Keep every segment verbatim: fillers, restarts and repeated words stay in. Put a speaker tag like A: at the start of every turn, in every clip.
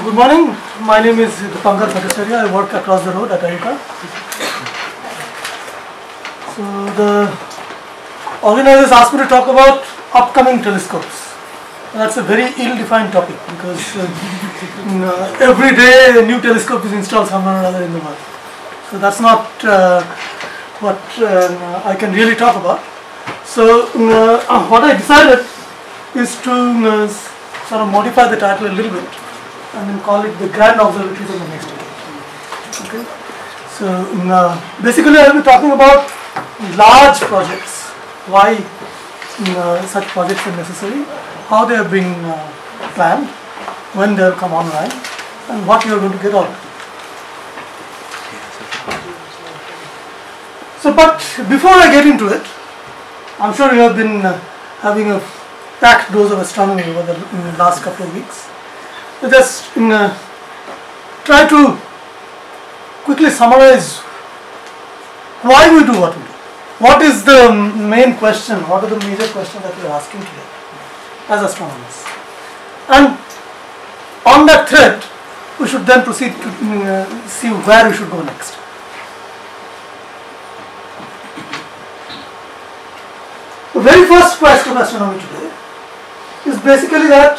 A: Good morning. My name is Dipankar Bhattacharya. I work across the road at I U C A A. So the organizers asked me to talk about upcoming telescopes. That's a very ill-defined topic because uh, uh, every day a new telescope is installed somewhere or other in the world. So that's not uh, what uh, I can really talk about. So uh, what I decided is to uh, sort of modify the title a little bit and then call it the grand observatories of the next decade. Okay. So uh, basically I will be talking about large projects, why uh, such projects are necessary, how they are being uh, planned, when they will come online, and what you are going to get out of it. So, but before I get into it, I'm sure you have been uh, having a packed dose of astronomy over the, in the last couple of weeks. So just uh, try to quickly summarize why we do what we do. What is the main question, what are the major questions that we are asking today as astronomers? And on that thread, we should then proceed to uh, see where we should go next. The very first quest of astronomy today is basically that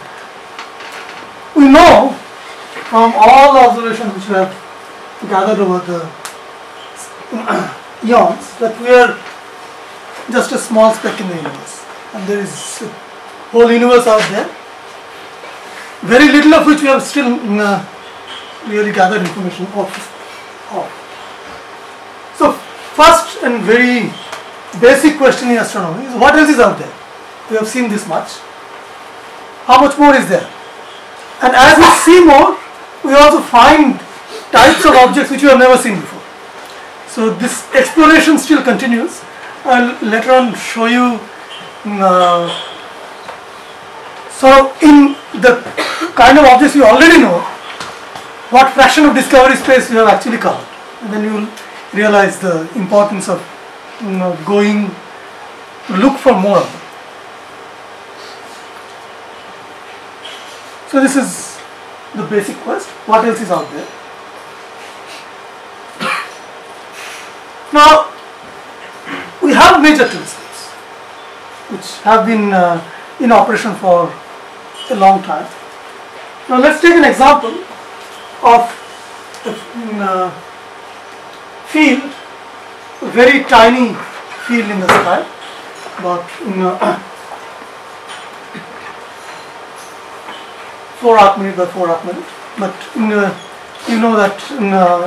A: we know from all the observations which we have gathered over the eons that we are just a small speck in the universe, and there is a whole universe out there, very little of which we have still uh, really gathered information of. So first and very basic question in astronomy is what else is out there? We have seen this much. How much more is there? And as we see more, we also find types of objects which we have never seen before. So this exploration still continues. I'll later on show you uh, so in the kind of objects you already know, what fraction of discovery space we have actually covered. And then you will realize the importance of you know, going to look for more of them. So this is the basic quest. What else is out there? Now, we have major telescopes which have been uh, in operation for a long time. Now let's take an example of a uh, field, a very tiny field in the sky, about uh, four arc minute by four arc minute, but uh, you know that uh,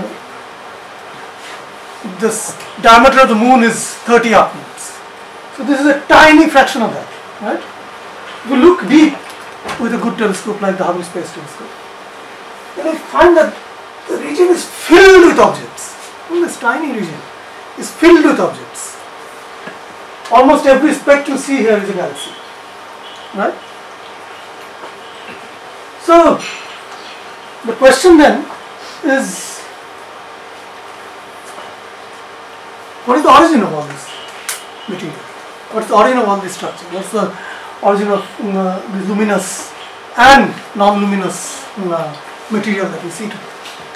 A: this diameter of the moon is thirty arc minutes. So this is a tiny fraction of that, right? If you look deep with a good telescope like the Hubble Space Telescope, then you find that the region is filled with objects. This tiny region is filled with objects. Almost every speck you see here is a galaxy, right? So the question then is, what is the origin of all this material? What is the origin of all this structure? What is the origin of uh, the luminous and non-luminous uh, material that we see today?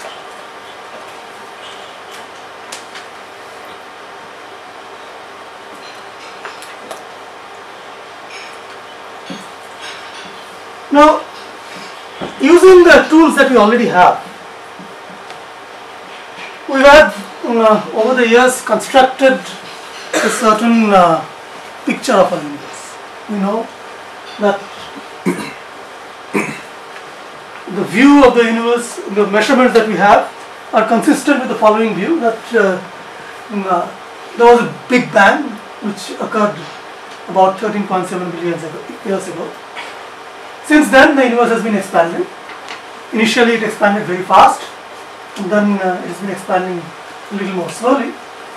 A: Now, using the tools that we already have, we have uh, over the years constructed a certain uh, picture of our universe. We know that the view of the universe, the measurements that we have are consistent with the following view, that uh, uh, there was a big bang which occurred about thirteen point seven billion years ago. Since then the universe has been expanding. Initially it expanded very fast, and then uh, it has been expanding a little more slowly.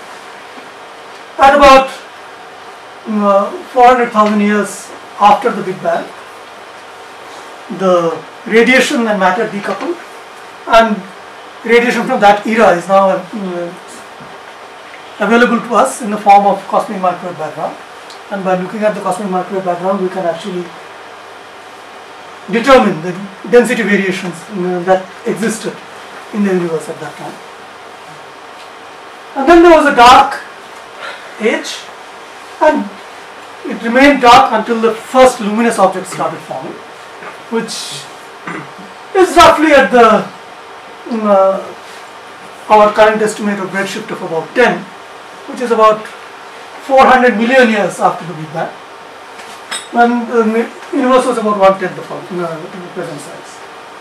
A: At about uh, four hundred thousand years after the Big Bang, the radiation and matter decoupled, and radiation from that era is now uh, available to us in the form of cosmic microwave background. And by looking at the cosmic microwave background, we can actually determine the density variations uh, that existed in the universe at that time. And then there was a dark age, and it remained dark until the first luminous objects started forming, which is roughly at the um, uh, our current estimate of redshift of about ten, which is about four hundred million years after the Big Bang, when the universe was about one tenth of our uh, in the present size.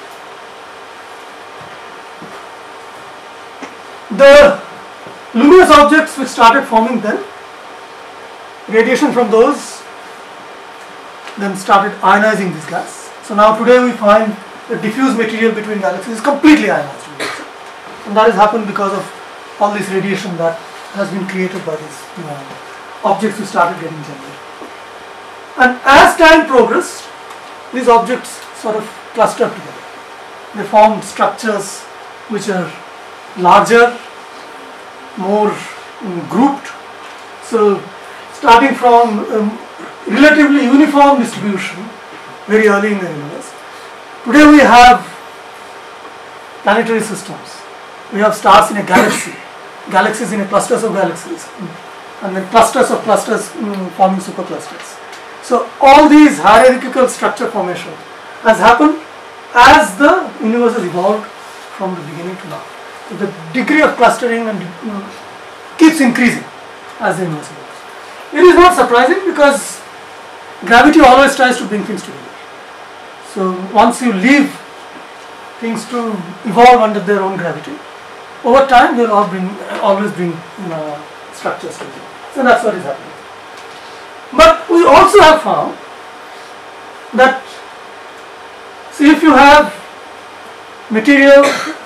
A: The luminous objects which started forming then, radiation from those then started ionizing this gas. So now today we find the diffuse material between galaxies is completely ionized. And that has happened because of all this radiation that has been created by these you know, objects who started getting generated. And as time progressed, these objects sort of clustered together. They formed structures which are larger, more um, grouped. So starting from um, relatively uniform distribution very early in the universe, today we have planetary systems. We have stars in a galaxy, galaxies in a clusters of galaxies, and then clusters of clusters um, forming superclusters. So all these hierarchical structure formation has happened as the universe has evolved from the beginning to now. So the degree of clustering and um, keeps increasing as the universe evolves. It is not surprising because gravity always tries to bring things together. So once you leave things to evolve under their own gravity, over time they will all bring, always bring uh, structures together. So that's what is happening. But we also have found that, see, if you have material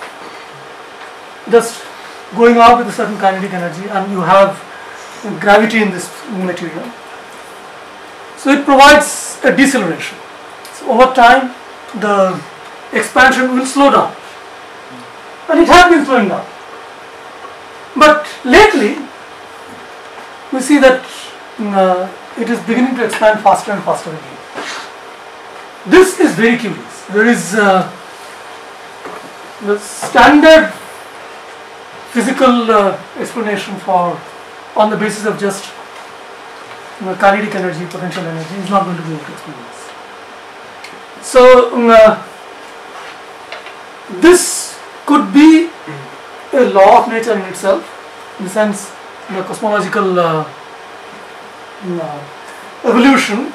A: just going out with a certain kinetic energy and you have gravity in this material, so it provides a deceleration. So over time the expansion will slow down, and it has been slowing down. But lately we see that uh, it is beginning to expand faster and faster again. This is very curious. There is uh, the standard physical uh, explanation for, on the basis of just you know, kinetic energy, potential energy, is not going to be able to explain this. So um, uh, this could be a law of nature in itself, in the sense the cosmological uh, uh, evolution,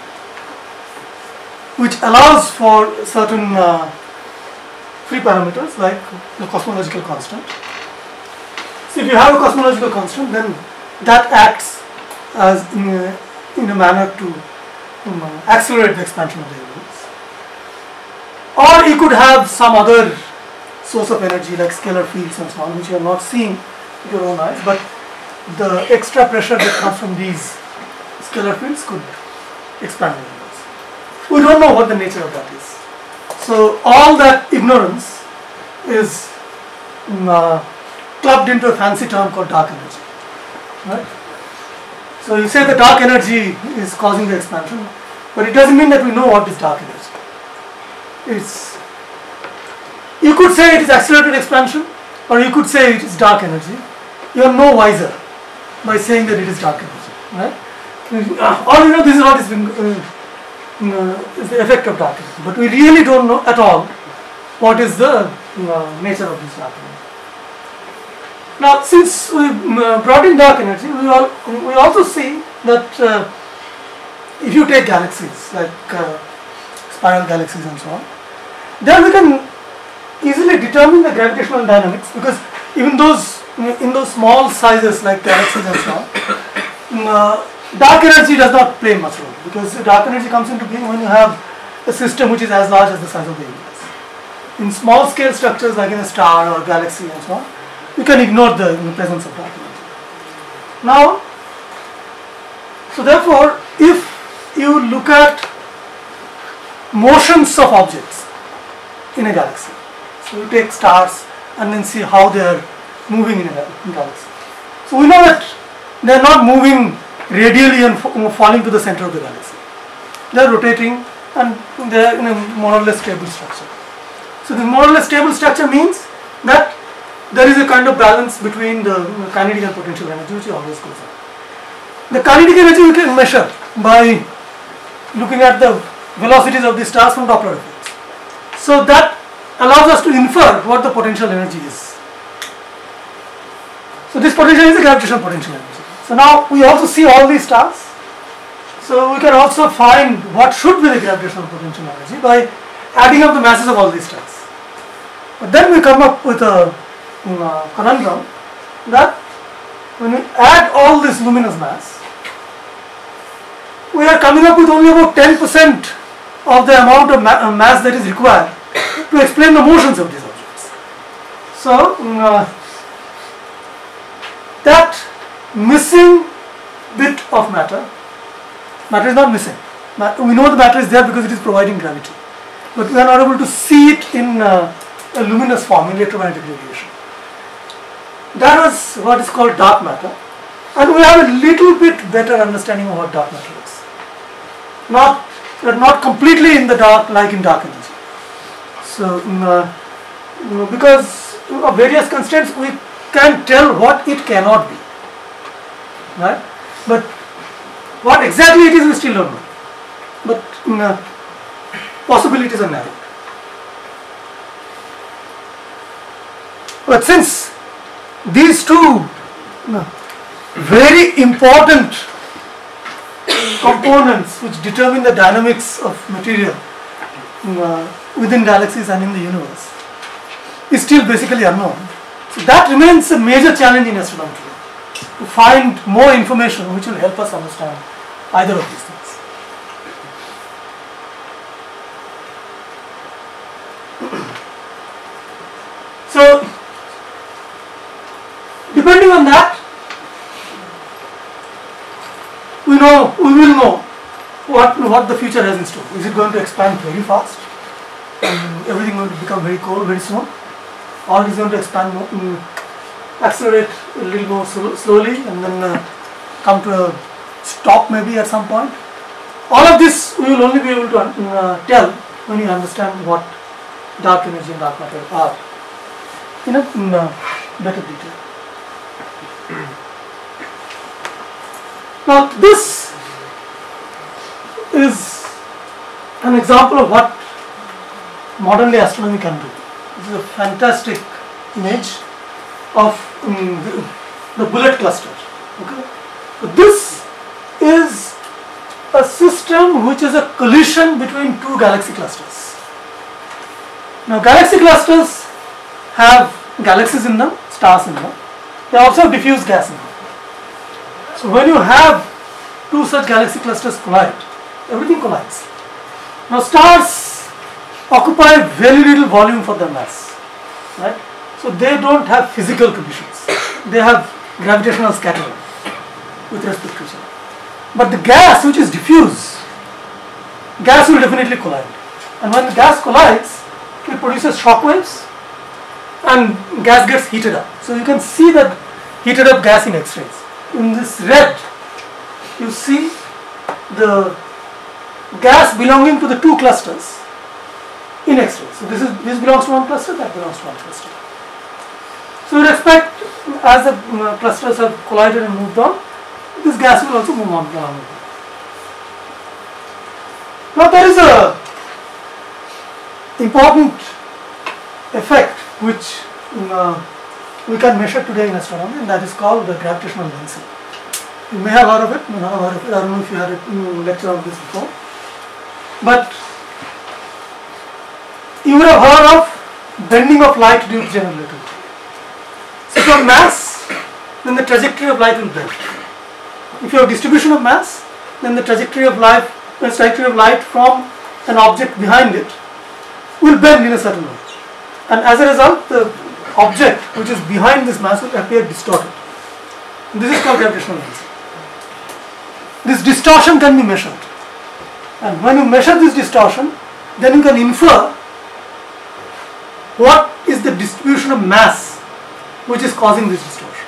A: which allows for certain uh, free parameters like the cosmological constant. So if you have a cosmological constant, then that acts as in a, in a manner to um, accelerate the expansion of the universe. Or you could have some other source of energy like scalar fields and so on, which you are not seeing with your own eyes, but the extra pressure that comes from these scalar fields could expand the universe. We don't know what the nature of that is. So all that ignorance is um, uh, clubbed into a fancy term called dark energy. Right? So you say the dark energy is causing the expansion, but it doesn't mean that we know what is dark energy. It's, you could say it is accelerated expansion, or you could say it is dark energy. You are no wiser by saying that it is dark energy. Right? All you know, this is what is being, uh, uh, is the effect of dark energy, but we really don't know at all what is the uh, nature of this dark energy. Now, since we uh, brought in dark energy, we, all, we also see that uh, if you take galaxies like uh, spiral galaxies and so on, then we can easily determine the gravitational dynamics, because even those in those small sizes like galaxies and so on, uh, dark energy does not play much role, because dark energy comes into being when you have a system which is as large as the size of the universe. In small scale structures like in a star or galaxy and so on, you can ignore the, the presence of dark energy. Now, so therefore, if you look at motions of objects in a galaxy, so you take stars and then see how they are moving in a galaxy. So we know that they are not moving radially and falling to the center of the galaxy. They are rotating and they are in a more or less stable structure. So the more or less stable structure means that there is a kind of balance between the kinetic and potential energy which always goes on. The kinetic energy we can measure by looking at the velocities of the stars from Doppler effects. So that allows us to infer what the potential energy is. So this potential is the gravitational potential energy. So now we also see all these stars. So we can also find what should be the gravitational potential energy by adding up the masses of all these stars. But then we come up with a uh, conundrum that when we add all this luminous mass, we are coming up with only about ten percent of the amount of ma uh, mass that is required to explain the motions of these objects. So uh, that missing bit of matter, matter is not missing. We know the matter is there because it is providing gravity, but we are not able to see it in uh, a luminous form, in electromagnetic radiation. That was what is called dark matter, and we have a little bit better understanding of what dark matter is. Not, not completely in the dark like in dark energy. So, uh, because of various constraints, we can tell what it cannot be, right? But what exactly it is, we still don't know. But uh, possibilities are narrow. But since these two uh, very important components which determine the dynamics of material uh, within galaxies and in the universe is still basically unknown, so that remains a major challenge in astronomy today, to find more information which will help us understand either of these things. So, depending on that, we know, we will know what, what the future has in store. Is it going to expand very fast and everything going to become very cold very soon, or is it going to expand more, um, accelerate a little more slow, slowly and then uh, come to a stop maybe at some point? All of this we will only be able to uh, tell when you understand what dark energy and dark matter are in a in, uh, better detail. Now this is an example of what modern day astronomy can do. This is a fantastic image of um, the, the bullet cluster. Okay? So this is a system which is a collision between two galaxy clusters. Now galaxy clusters have galaxies in them, stars in them. They also have diffuse gas in them. So when you have two such galaxy clusters collide, everything collides. Now stars occupy very little volume for their mass, right? So they don't have physical conditions. They have gravitational scattering with respect to each other. But the gas which is diffuse, gas will definitely collide. And when the gas collides, it produces shock waves and gas gets heated up. So you can see that heated up gas in X-rays. In this red, you see the gas belonging to the two clusters in X-rays. So this is this belongs to one cluster, that belongs to one cluster. So we expect as the uh, clusters have collided and moved on, this gas will also move on along with it. Now there is a important effect which uh, we can measure today in astronomy, and that is called the gravitational lensing. You may have heard of it, may not have heard of it. I don't know if you had a mm, lecture on this before. But you would have heard of bending of light due to general relativity. So if you have mass, then the trajectory of light will bend. If you have distribution of mass, then the trajectory of light, the trajectory of light from an object behind it will bend in a certain way. And as a result, the object which is behind this mass will appear distorted. This is called gravitational lensing. This distortion can be measured. And when you measure this distortion, then you can infer what is the distribution of mass which is causing this distortion.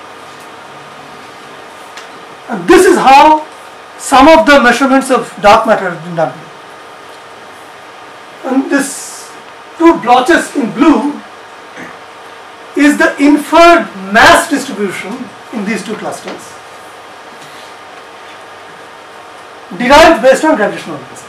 A: And this is how some of the measurements of dark matter have been done. this two blotches in blue is the inferred mass distribution in these two clusters, derived based on gravitational velocity.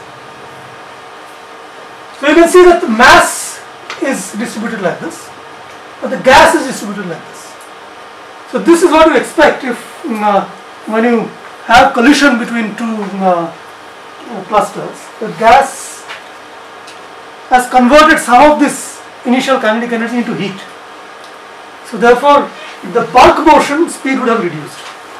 A: So you can see that the mass is distributed like this, but the gas is distributed like this. So this is what you expect if uh, when you have collision between two uh, uh, clusters, the gas has converted some of this initial kinetic energy into heat. So therefore, the bulk motion speed would have reduced.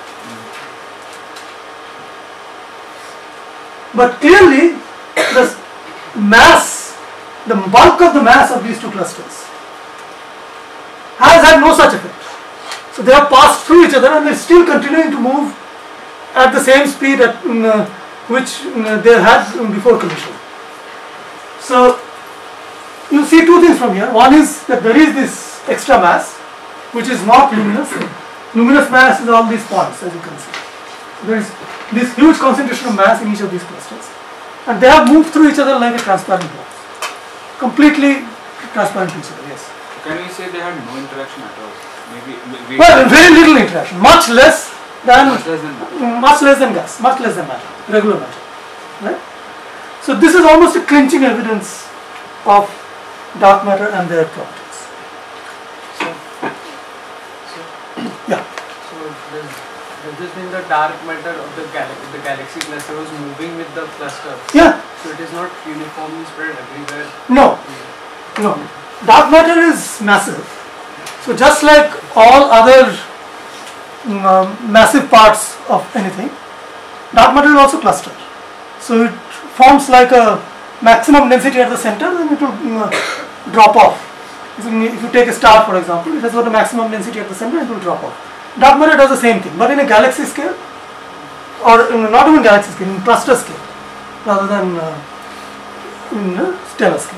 A: But clearly, the mass, the bulk of the mass of these two clusters has had no such effect. So they have passed through each other and they are still continuing to move at the same speed at uh, which uh, they had before collision. So you see two things from here. One is that there is this extra mass which is not luminous. Luminous mass is all these points, as you can see. There is this huge concentration of mass in each of these clusters, and they have moved through each other like a transparent box, completely transparent to each other. Yes.
B: Can we say they had no interaction at all? Maybe. maybe
A: well, very little interaction, much less than
B: much less than matter.
A: much less than gas, much less than matter, regular matter, right? So this is almost a clinching evidence of dark matter and their properties.
C: So, so
A: yeah.
C: So does, does this mean the dark matter of the galaxy, the galaxy cluster was moving with the cluster?
A: Yeah.
C: So it is not uniformly spread everywhere.
A: No. No. Dark matter is massive. So just like all other um, massive parts of anything, dark matter will also cluster. So it forms like a maximum density at the center, then it will uh, drop off. If you take a star, for example, it has got a maximum density at the center, it will drop off. Dark matter does the same thing, but in a galaxy scale, or in, not even galaxy scale, in cluster scale, rather than uh, in a stellar scale.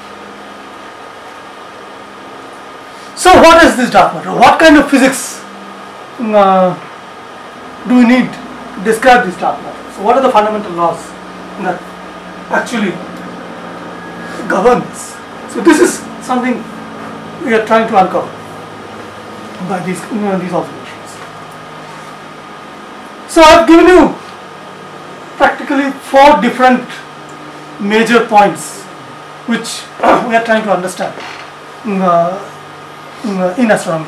A: So what is this dark matter? What kind of physics uh, do we need to describe this dark matter? So what are the fundamental laws that actually govern this? So this is something we are trying to uncover by these, you know, these observations. So I have given you practically four different major points which we are trying to understand uh, in astronomy.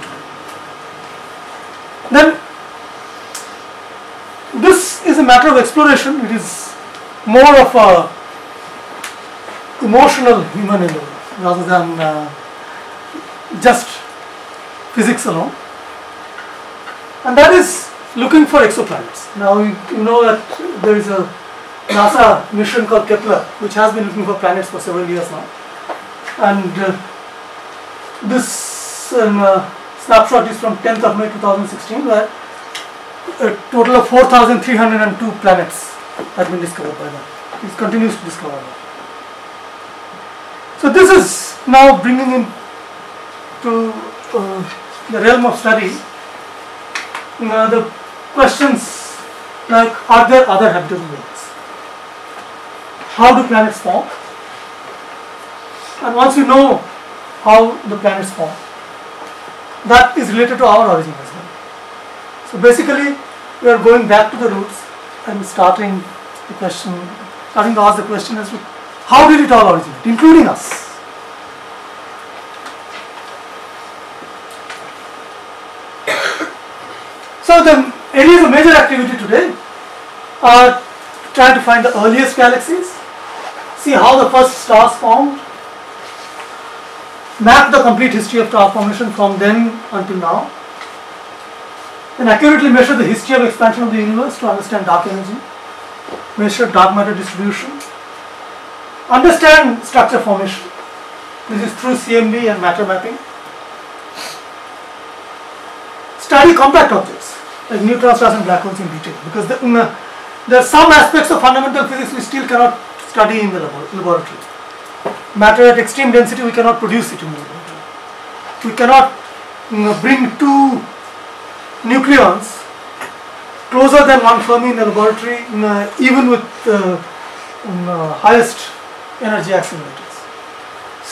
A: Then this is a matter of exploration. It is more of a emotional human endeavor rather than uh, just physics alone, and that is looking for exoplanets. Now you, you know that there is a NASA mission called Kepler which has been looking for planets for several years now, and uh, this um, uh, snapshot is from tenth of May two thousand sixteen, where a total of four thousand three hundred two planets have been discovered by them. It continues to discover them. So this is now bringing in to uh, the realm of study uh, the questions like, are there other habitable worlds? How do planets form? And once you know how the planets form, that is related to our origin as well. So basically, we are going back to the roots and starting the question, starting to ask the question as to how did it all originate, including us. So the areas of major activity today are trying to find the earliest galaxies, see how the first stars formed, map the complete history of star formation from then until now, and accurately measure the history of expansion of the universe to understand dark energy, measure dark matter distribution, understand structure formation. This is through C M B and matter mapping. Study compact objects like neutron stars and black holes in detail, because the, um, there are some aspects of fundamental physics we still cannot study in the laboratory. Matter at extreme density, we cannot produce it in the laboratory. We cannot um, bring two nucleons closer than one Fermi in the laboratory, um, even with uh, um, uh, highest energy accelerators.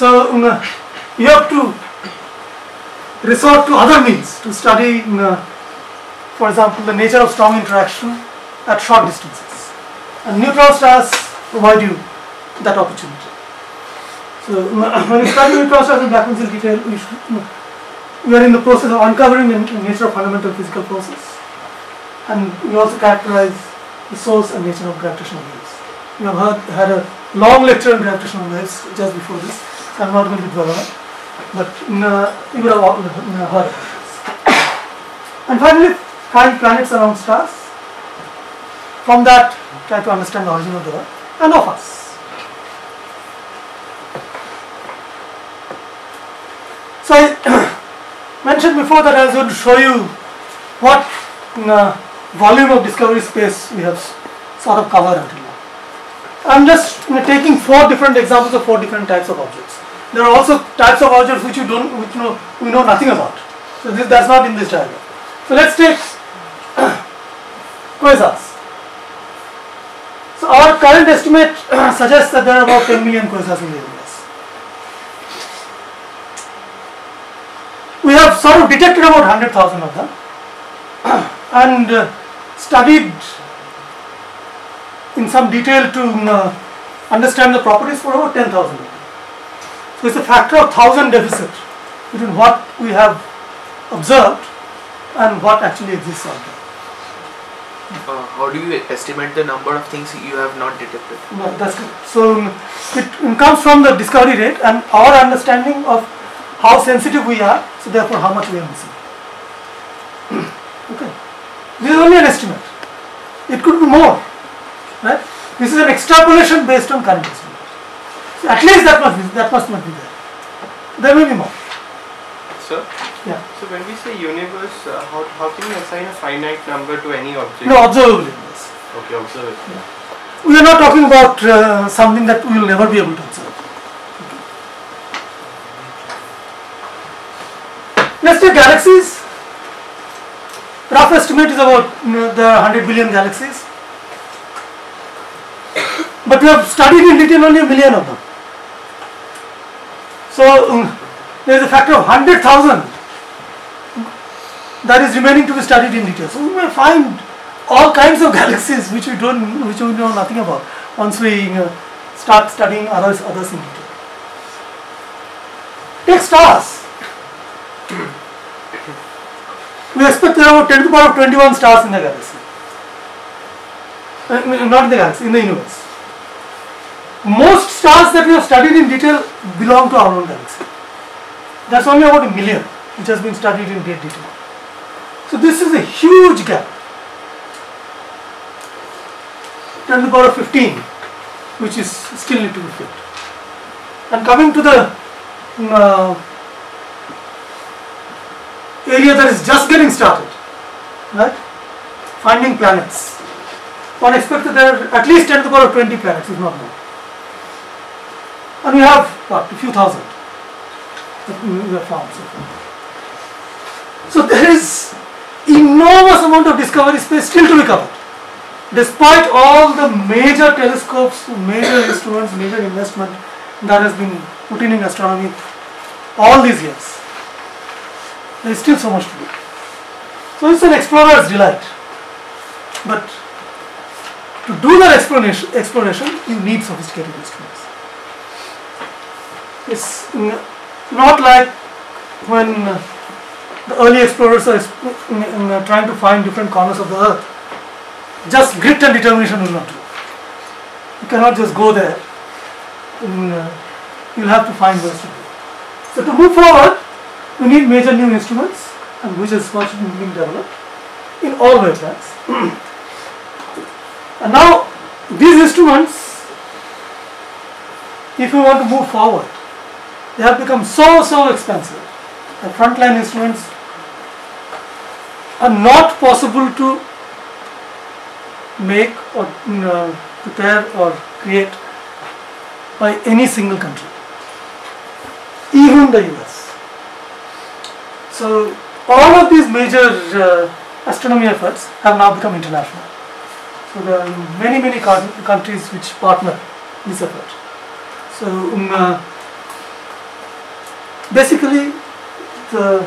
A: So um, uh, you have to resort to other means to study, um, uh, for example, the nature of strong interaction at short distances. And neutron stars provide you that opportunity. So um, when you study neutron stars and black holes in detail, we, should, um, we are in the process of uncovering the nature of fundamental physical process. And we also characterize the source and nature of gravitational waves. We have heard, had a long lecture on gravitational waves just before this, so I am not going to dwell on it, but uh, you would have all, uh, heard about this. And finally, find planets around stars. From that, try to understand the origin of the Earth and of us. So I mentioned before that I was going to show you what uh, volume of discovery space we have sort of covered until now. I am just you know, taking four different examples of four different types of objects. There are also types of objects which you don't, which you know, we know nothing about. So this that's not in this diagram. So let's take quasars. So our current estimate suggests that there are about ten million quasars in the universe. We have sort of detected about one hundred thousand of them and uh, studied in some detail to uh, understand the properties for about ten thousand. So it's a factor of one thousand deficit between what we have observed and what actually exists out there.
D: Uh, how do you estimate the number of things you have not detected?
A: No, that's good. So um, it, it comes from the discovery rate and our understanding of how sensitive we are, so therefore how much we are missing. Okay. This is only an estimate. It could be more. Right? This is an extrapolation based on current estimate. So at least that must be, that must not be there. There may be more.
C: Sir?
A: Yeah.
C: So when we say universe, uh, how, how can you assign a finite number to any object?
A: No, observable universe.
C: Okay, observe it.
A: Yeah. We are not talking about uh, something that we will never be able to observe. Okay. Let's take galaxies. Rough estimate is about you know, there are one hundred billion galaxies. But we have studied in detail only a million of them. So um, there is a factor of one hundred thousand that is remaining to be studied in detail. So we may find all kinds of galaxies which we don't, which we know nothing about once we you know, start studying others, others in detail. Take stars. We expect there are about ten to the power of twenty-one stars in the galaxy. Uh, not in the galaxy, in the universe. Most stars that we have studied in detail belong to our own galaxy. That's only about a million which has been studied in great detail. So this is a huge gap. ten to the power of fifteen, which is still need to be filled. And coming to the uh, area that is just getting started, right? Finding planets. One expects that there are at least ten to the power of twenty planets, if not more. And we have what, a few thousand that we have found so far. So there is enormous amount of discovery space still to be covered. Despite all the major telescopes, major instruments, major investment that has been put in in astronomy all these years, there is still so much to do. So it's an explorer's delight. But to do that exploration, exploration you need sophisticated instruments. It's not like when the early explorers are trying to find different corners of the earth. Just grit and determination will not do. You cannot just go there. You'll have to find ways to do. So to move forward, we need major new instruments, and which is much being developed in all wavelengths. And now these instruments, if you want to move forward, they have become so so expensive. The frontline instruments are not possible to make or uh, prepare or create by any single country, even the U S. So all of these major uh, astronomy efforts have now become international. So there are many many countries which partner this effort. So um, uh, basically the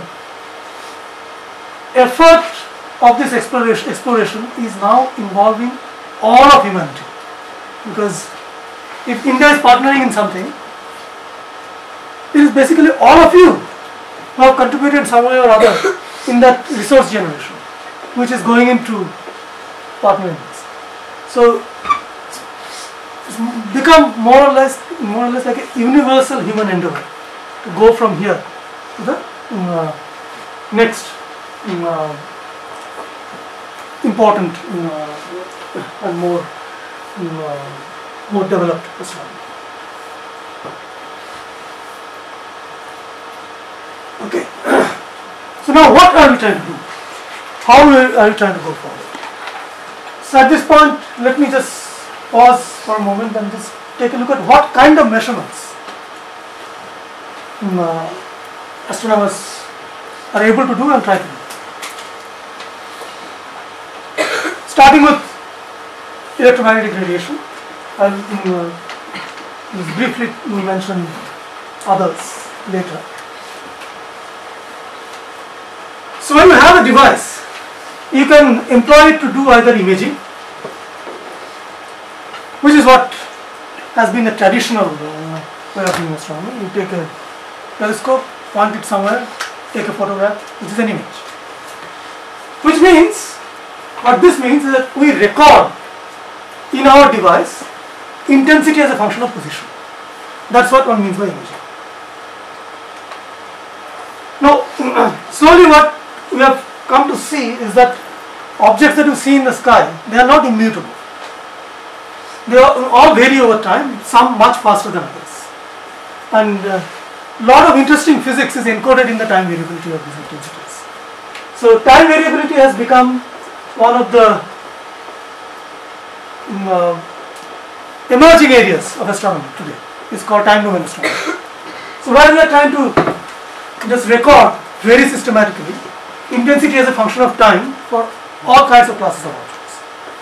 A: effort of this exploration, exploration is now involving all of humanity, because if India is partnering in something, it is basically all of you who have contributed some way or other in that resource generation, which is going into partnering this. So it's become more or less, more or less like a universal human endeavor to go from here to the uh, next uh, important uh, and more uh, more developed astronomy. Okay. So now what are we trying to do? How are we trying to go forward? So at this point, let me just pause for a moment and just take a look at what kind of measurements um, uh, astronomers are able to do and try to do. Starting with electromagnetic radiation, I'll um, uh, briefly mention others later. So when you have a device, you can employ it to do either imaging, which is what has been a traditional uh, way of doing astronomy. You take a telescope, point it somewhere, take a photograph, which is an image. Which means, what this means is that we record in our device intensity as a function of position. That's what one means by imaging. Now, slowly what we have come to see is that objects that you see in the sky, they are not immutable. They are, all vary over time, some much faster than others. And a uh, lot of interesting physics is encoded in the time variability of these intensities. So time variability has become one of the um, uh, emerging areas of astronomy today. It's called time domain astronomy. So while we are trying to just record very systematically intensity as a function of time for all kinds of classes of objects.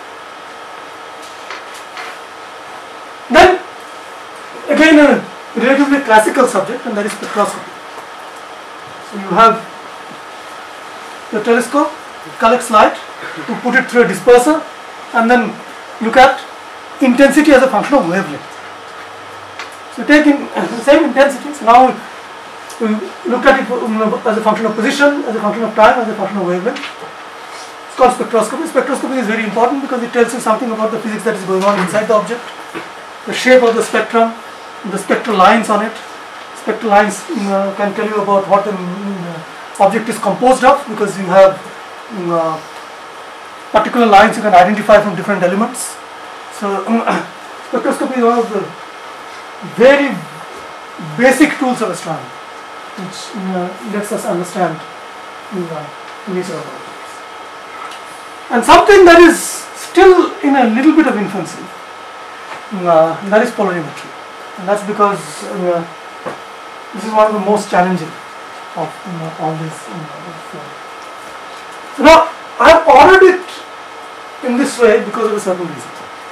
A: Then again a relatively classical subject, and that is spectroscopy. So you have the telescope, it collects light, you put it through a disperser and then look at intensity as a function of wavelength. So take in the same intensities, now we look at it as a function of position, as a function of time, as a function of wavelength. It's called spectroscopy. Spectroscopy is very important because it tells you something about the physics that is going on inside the object, the shape of the spectrum, the spectral lines on it. Spectral lines uh, can tell you about what the uh, object is composed of, because you have uh, particular lines you can identify from different elements. So uh, spectroscopy is one of the very basic tools of astronomy, which uh, lets us understand uh, the nature of objects. And something that is still in a little bit of infancy, uh, that is polarimetry. And that's because uh, this is one of the most challenging of uh, all this. Uh, so now I have ordered it in this way because of a certain reason.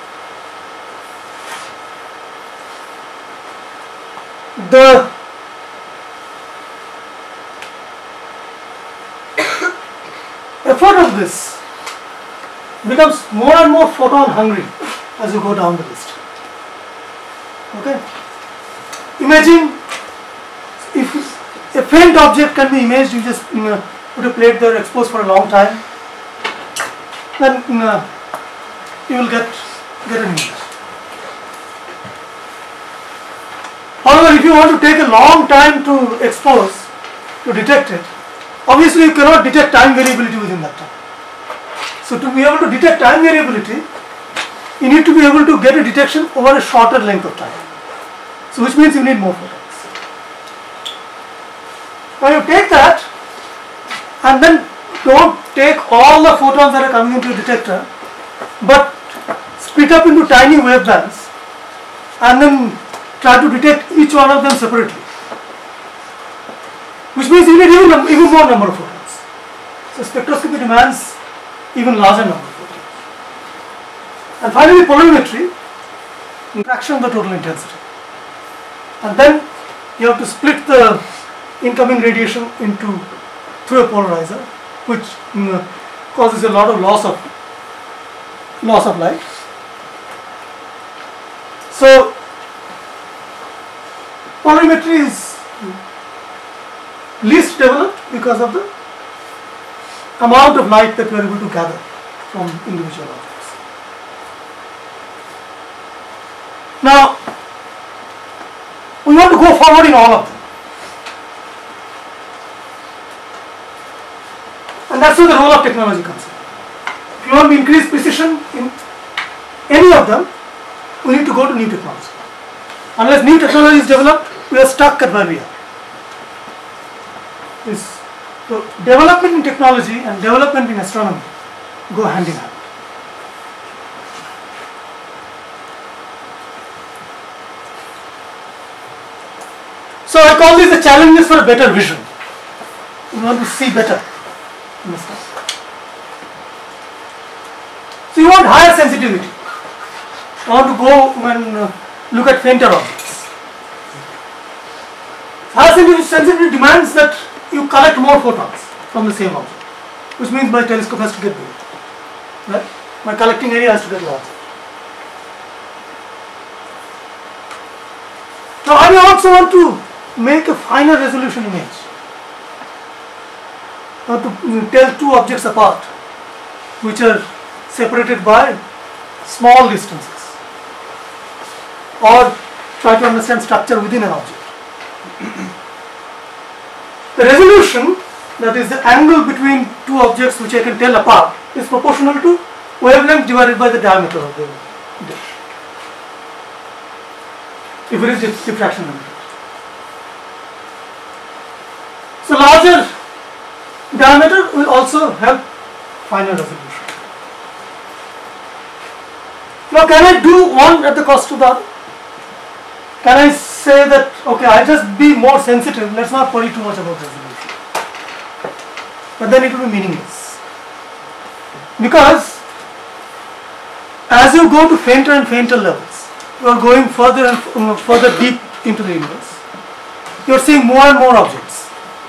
A: The effort of this becomes more and more photon hungry as you go down the list. Okay? Imagine if a faint object can be imaged, you just you know, put a plate there, expose for a long time, then you, know, you will get, get an image. However, if you want to take a long time to expose, to detect it, obviously you cannot detect time variability within that time. So to be able to detect time variability, you need to be able to get a detection over a shorter length of time. So which means you need more photons. Now you take that and then don't take all the photons that are coming into your detector, but split up into tiny wavebands and then try to detect each one of them separately. Which means you need even, even more number of photons. So spectroscopy demands even larger number of photons. And finally polarimetry, fraction of the total intensity. And then you have to split the incoming radiation into through a polarizer, which um, causes a lot of loss of loss of light. So polarimetry is least developed because of the amount of light that we are able to gather from individual objects. Now we want to go forward in all of them, and that's where the role of technology comes in. If you want to increase precision in any of them, we need to go to new technology. Unless new technology is developed, we are stuck at where we are. This, so development in technology and development in astronomy go hand in hand. So I call these the challenges for a better vision. We want to see better in the sky. So you want higher sensitivity. I want to go and uh, look at fainter objects. Higher sensitivity demands that you collect more photons from the same object, which means my telescope has to get bigger. Right? My collecting area has to get larger. Now I also want to make a finer resolution image. I want to tell two objects apart, which are separated by small distances, or try to understand structure within an object. The resolution, that is the angle between two objects which I can tell apart, is proportional to wavelength divided by the diameter of the dish, if it is dif diffraction limited. So larger diameter will also help finer resolution. Now can I do one at the cost of the other? Can I say that, okay, I'll just be more sensitive, let's not worry too much about resolution. But then it will be meaningless. Because as you go to fainter and fainter levels, you are going further and uh, further deep into the universe, you are seeing more and more objects.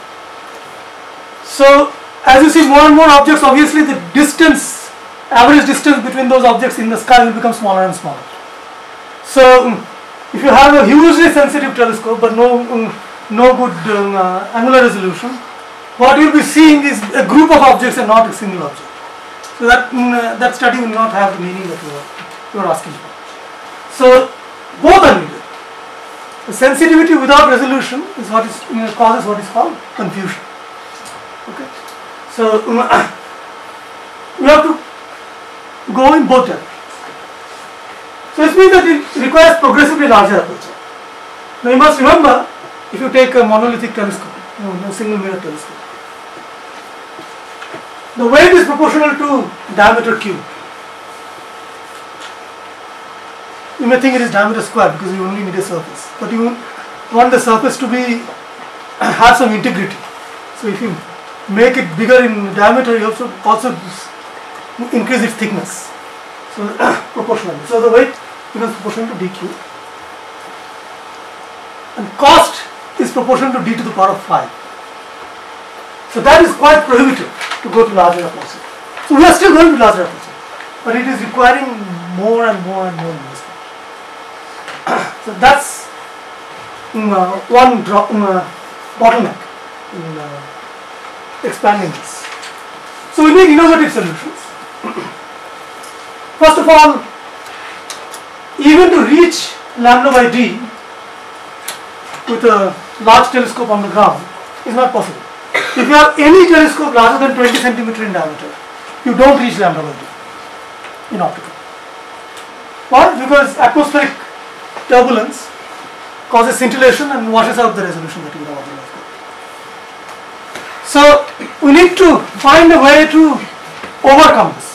A: So as you see more and more objects, obviously the distance, average distance between those objects in the sky will become smaller and smaller. So um, if you have a hugely sensitive telescope but no, um, no good um, uh, angular resolution, what you will be seeing is a group of objects and not a single object. So that, um, uh, that study will not have the meaning that you are, you are asking for. So both are needed. The sensitivity without resolution is what is, you know, causes what is called confusion. Okay. So um, we have to go in both directions. So this means that it requires progressively larger aperture. Now you must remember, if you take a monolithic telescope, you know, a single mirror telescope, the weight is proportional to diameter cube. You may think it is diameter square because you only need a surface, but you want the surface to be have some integrity. So if you make it bigger in diameter, you also also increase its thickness. So proportionally. So the weight becomes proportional to dq, and cost is proportional to d to the power of five. So that is quite prohibitive to go to larger aperture. So we are still going to larger aperture, but it is requiring more and more and more investment. So that's um, uh, one drop, um, uh, bottleneck in uh, expanding this. So we need innovative solutions. First of all, even to reach lambda by d with a large telescope on the ground is not possible. If you have any telescope larger than twenty centimeter in diameter, you don't reach lambda by d in optical. Why? Because atmospheric turbulence causes scintillation and washes out the resolution that you would have otherwise got. So we need to find a way to overcome this.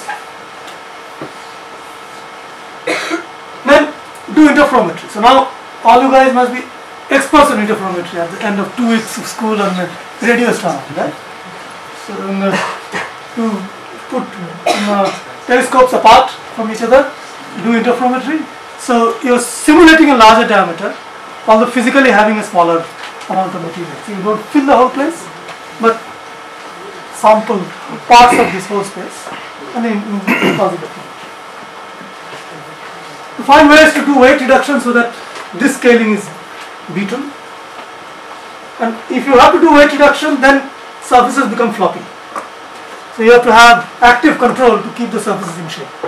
A: Then do interferometry. So now all you guys must be experts on interferometry at the end of two weeks of school on radio astronomy, right? So um, uh, to put um, uh, telescopes apart from each other, do interferometry. So you're simulating a larger diameter, although physically having a smaller amount of material. So you don't fill the whole place, but sample parts of this whole space and then deposit it. To find ways to do weight reduction so that this scaling is beaten. And if you have to do weight reduction, then surfaces become floppy. So you have to have active control to keep the surfaces in shape.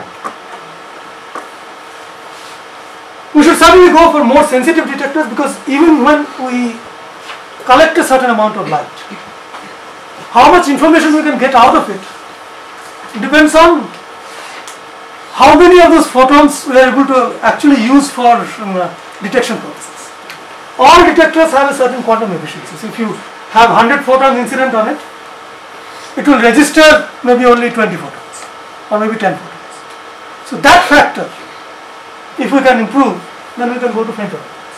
A: We should certainly go for more sensitive detectors, because even when we collect a certain amount of light, how much information we can get out of it depends on how many of those photons we are able to actually use for um, uh, detection purposes. All detectors have a certain quantum efficiency. So if you have one hundred photons incident on it, it will register maybe only twenty photons or maybe ten photons. So that factor, if we can improve, then we can go to fainter photons.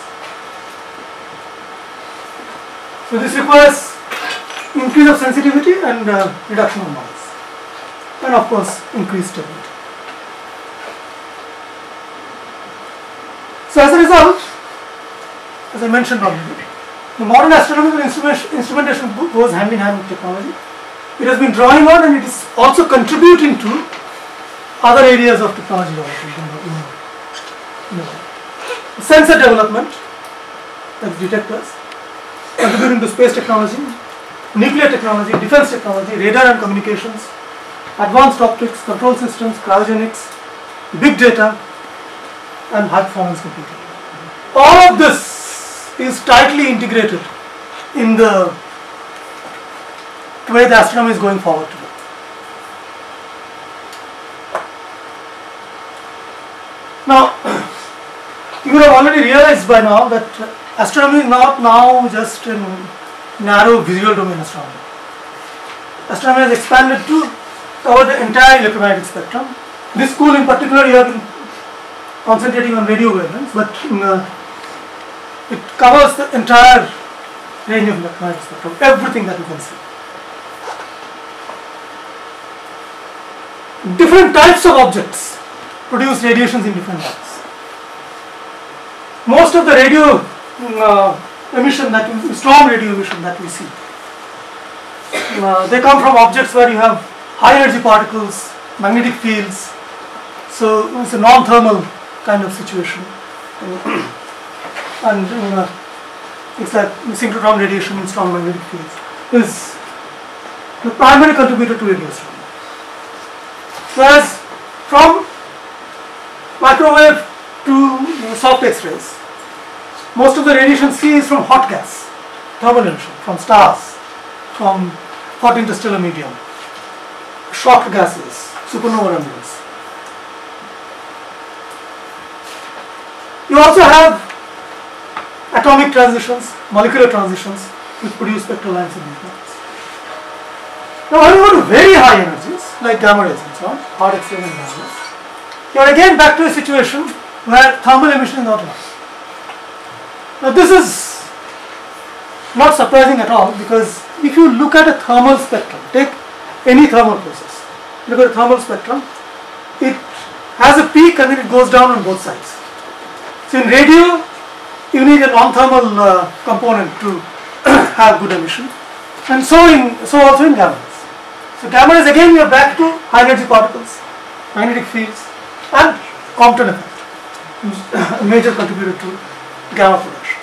A: So this requires increase of sensitivity and uh, reduction of noise, and of course increased stability. So as a result, as I mentioned already, the modern astronomical instrumentation goes hand in hand with technology. It has been drawing on, and it is also contributing to other areas of technology development. You know, you know, sensor development, like detectors, contributing to space technology, nuclear technology, defense technology, radar and communications, advanced optics, control systems, cryogenics, big data, and high performance computing. All of this is tightly integrated in the way the astronomy is going forward today. Now, you would have already realized by now that astronomy is not now just a narrow visual domain astronomy. Astronomy has expanded to cover the entire electromagnetic spectrum. This school in particular, you have been concentrating on radio wavelengths, but uh, it covers the entire range of electromagnetic spectrum, everything that you can see. Different types of objects produce radiations in different ways. Most of the radio uh, emission that we, strong radio emission that we see, uh, they come from objects where you have high energy particles, magnetic fields. So it's a non-thermal kind of situation, and uh, it's like synchrotron radiation in strong magnetic fields is the primary contributor to radio astronomy. Whereas from microwave to uh, soft X-rays, most of the radiation C is from hot gas, thermal emission, from stars, from hot interstellar medium, shocked gases, supernova remnants. You also have atomic transitions, molecular transitions, which produce spectral lines in these bands. Now when you go to very high energies, like gamma rays and so on, hot X-rays and gamma rays, you are again back to a situation where thermal emission is not enough. Now this is not surprising at all, because if you look at a thermal spectrum, take any thermal process, look at a thermal spectrum, it has a peak and then it goes down on both sides. So in radio, you need a non-thermal uh, component to have good emission, and so in so also in gamma rays. So gamma rays, again we are back to high energy particles, magnetic fields, and Compton effect, a major contributor to gamma production.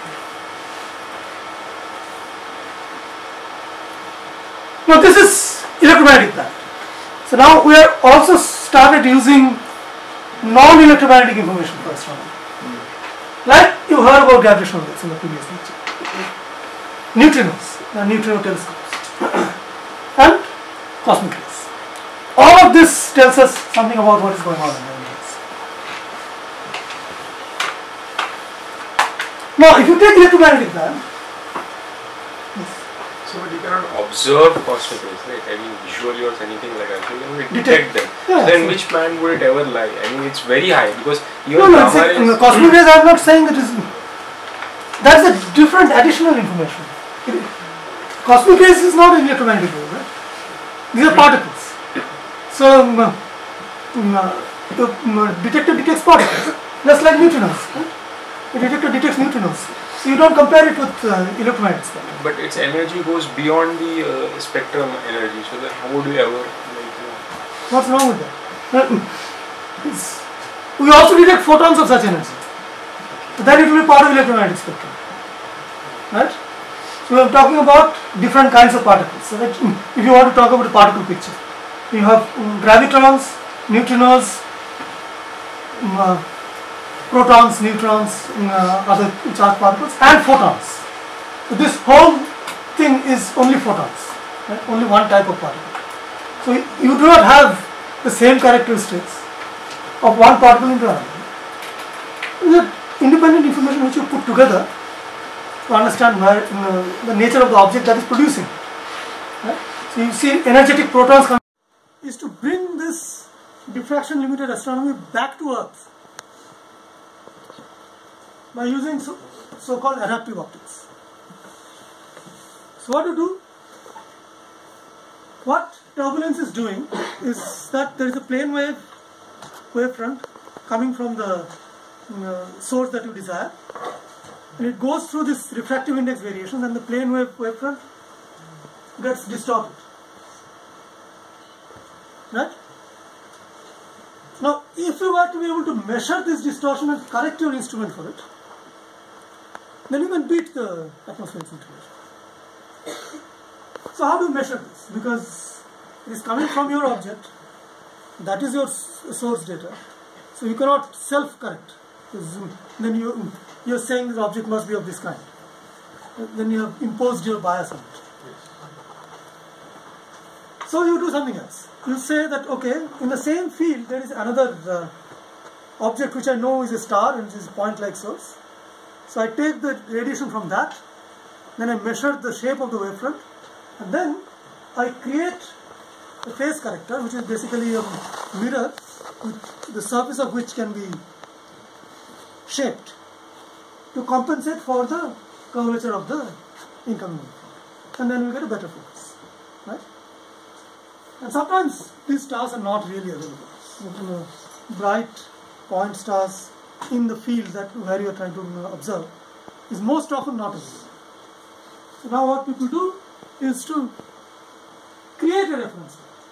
A: Now this is electromagnetic band. So now we are also started using non-electromagnetic information for astronomy. Like you heard about gravitational waves in the previous lecture. Neutrinos, the neutrino telescopes, and cosmic rays. All of this tells us something about what is going on in the universe. Now, if you take electromagnetic band, yes.
E: So, but you cannot observe cosmic rays, right? I mean, visually or anything like that. You can detect them.
A: Yeah,
E: then,
A: so
E: which band would it ever lie? I mean, it's very high, because even
A: no, no,
E: gamma
A: it's a,
E: rays.
A: cosmic rays. I am not saying that is. That's a different additional information. It, cosmic rays is not an electromagnetic wave, right? These are particles. So, um, um, uh, the um, detector detects particles, just like neutrinos. Right? The detector detects neutrinos. So you don't compare it with uh, electromagnetic spectrum.
E: But its energy goes beyond the uh, spectrum energy, so then how would we ever like, you know,
A: What's wrong with that? Uh, it's, we also detect photons of such energy. So then it will be part of electromagnetic spectrum. Right? So we are talking about different kinds of particles. So that, if you want to talk about a particle picture, you have um, gravitons, neutrinos, um, uh, protons, neutrons, um, uh, other charged particles, and photons. So this whole thing is only photons, right? Only one type of particle. So you do not have the same characteristics of one particle into another. The independent information which you put together to understand where, uh, the nature of the object that is producing. Right? So you see energetic protons come is to bring this diffraction limited astronomy back to Earth by using so, so-called adaptive optics. So what to do? What turbulence is doing is that there is a plane wave wavefront coming from the uh, source that you desire, and it goes through this refractive index variation, and the plane wave wavefront gets distorted. Right? Now, if you were to be able to measure this distortion and correct your instrument for it, then you can beat the atmospheric situation. So how do you measure this? Because it is coming from your object, that is your source data, so you cannot self-correct. Then you, you're saying this object must be of this kind. Then you have imposed your bias on it. So you do something else. You say that, okay, in the same field there is another uh, object which I know is a star and is a point-like source. So I take the radiation from that, then I measure the shape of the wavefront, and then I create a phase corrector, which is basically a mirror, with the surface of which can be shaped to compensate for the curvature of the incoming wavefront, and then you get a better focus, right? And sometimes these stars are not really available. You know, bright point stars in the field that where you are trying to observe is most often not available. So now what people do is to create a reference.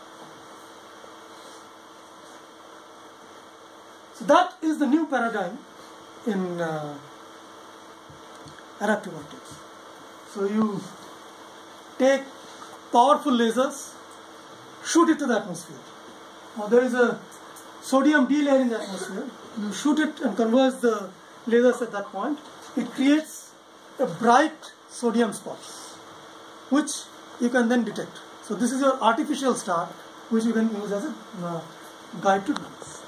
A: So that is the new paradigm in uh, adaptive optics. So you take powerful lasers, shoot it to the atmosphere. Now there is a sodium D layer in the atmosphere. You shoot it and converge the lasers at that point. It creates a bright sodium spot, which you can then detect. So this is your artificial star, which you can use as a uh, guide to do this.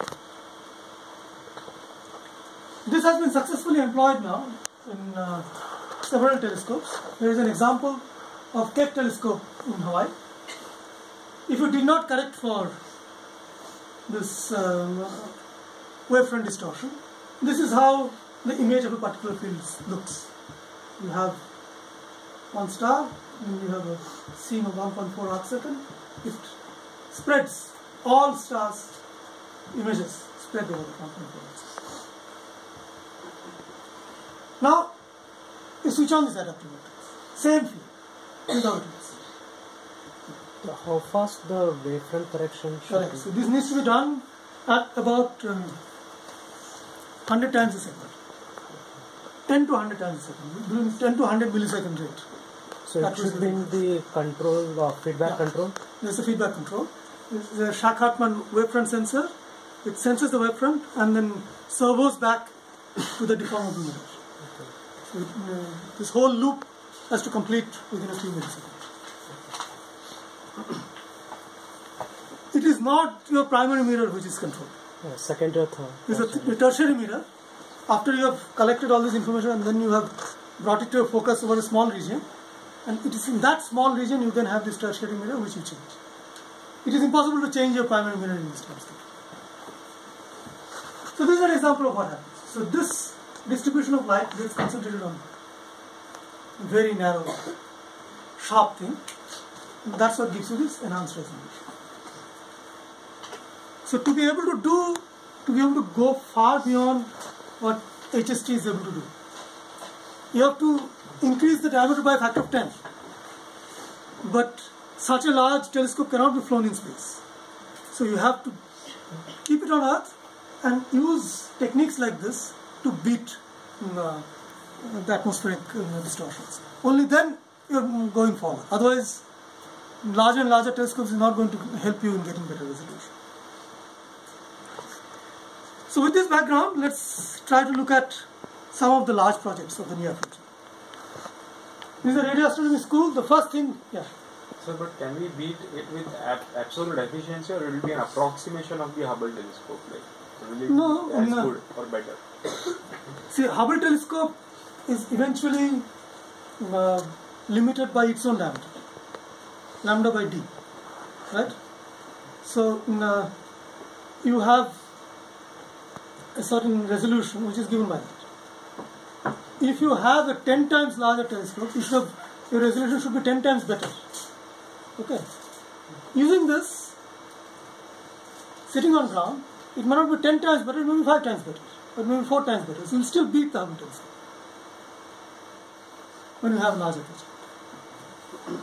A: This has been successfully employed now in uh, several telescopes. There is an example of Keck telescope in Hawaii. If you did not correct for this um, wavefront distortion, this is how the image of a particular field looks. You have one star, and you have a seam of one point four arc second. It spreads all stars' images spread over the one point four arc second. Now, you switch on this adaptive optics. Same field, without this.
F: How fast the wavefront correction should
A: Correct.
F: be?
A: So this needs to be done at about um, one hundred times a second. ten to one hundred times a second. Doing ten to one hundred millisecond rate.
F: So
A: That
F: it should
A: was
F: be
A: the-
F: in the control or feedback
A: Yeah.
F: control?
A: There's a feedback control. There's a Shack-Hartmann wavefront sensor. It senses the wavefront and then servos back to the deformable mirror. So it, uh, this whole loop has to complete within a few milliseconds. It is not your primary mirror which is controlled.
F: Yeah, second or third.
A: It's a, th- a tertiary mirror. After you have collected all this information and then you have brought it to a focus over a small region, and it is in that small region you then have this tertiary mirror which you change. It is impossible to change your primary mirror in this telescope. So this is an example of what happens. So this distribution of light gets concentrated on a very narrow, sharp thing. And that's what gives you this enhanced resolution. So to be able to do, to be able to go far beyond what H S T is able to do, you have to increase the diameter by a factor of ten. But such a large telescope cannot be flown in space. So you have to keep it on Earth and use techniques like this to beat uh, the atmospheric uh, distortions. Only then you are going forward. Otherwise, larger and larger telescopes is not going to help you in getting better resolution. So with this background, let's try to look at some of the large projects of the near future. This is a Radio Astronomy school. The first thing, yeah.
B: So, but can we beat it with ab absolute efficiency, or it will be an approximation of the Hubble telescope? Like, will it
A: No,
B: be as
A: no.
B: good or better?
A: See, Hubble telescope is eventually uh, limited by its own diameter, lambda by d, right? So uh, you have a certain resolution which is given by that. If you have a ten times larger telescope, you should have, your resolution should be ten times better. Okay. Using this, sitting on ground, it may not be ten times better, it may be five times better, but maybe four times better. So you will still beat the Hubble telescope when you have a larger telescope.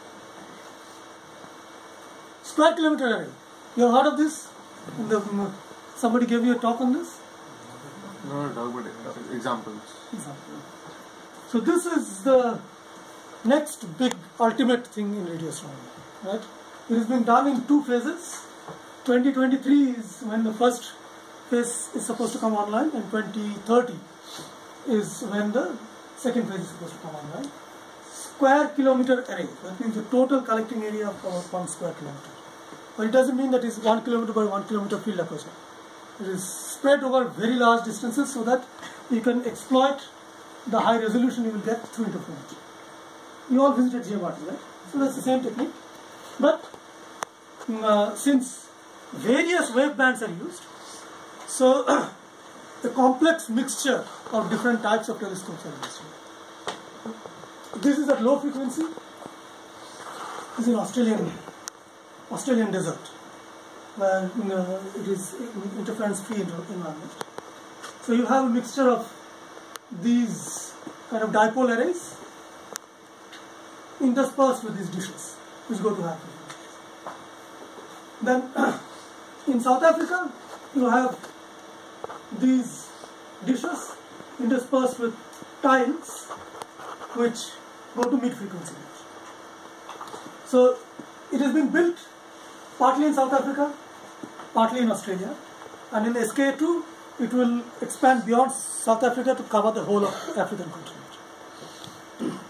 A: Square kilometer array. You have heard of this? In the, somebody gave you a talk on this?
B: No, no, talk about it. Examples.
A: Example. So this is the next big ultimate thing in radio astronomy, right? It is being done in two phases. twenty twenty-three is when the first phase is supposed to come online, and twenty thirty is when the second phase is supposed to come online. Square kilometer array, that means the total collecting area of our one square kilometer. But it doesn't mean that it's one kilometer by one kilometer field aperture. It is spread over very large distances so that you can exploit the high resolution you will get through interference. You all visited G M R T, right? So that's the same technique. But uh, since various wave bands are used, so a complex mixture of different types of telescopes are used. This is at low frequency. This is in Australian Australian desert, where uh, it is interference-free environment. So you have a mixture of these kind of dipole arrays interspersed with these dishes, which go to high frequencies. Then in South Africa, you have these dishes interspersed with tiles, which go to mid-frequency range. So it has been built partly in South Africa, partly in Australia, and in S K A two it will expand beyond South Africa to cover the whole of African continent.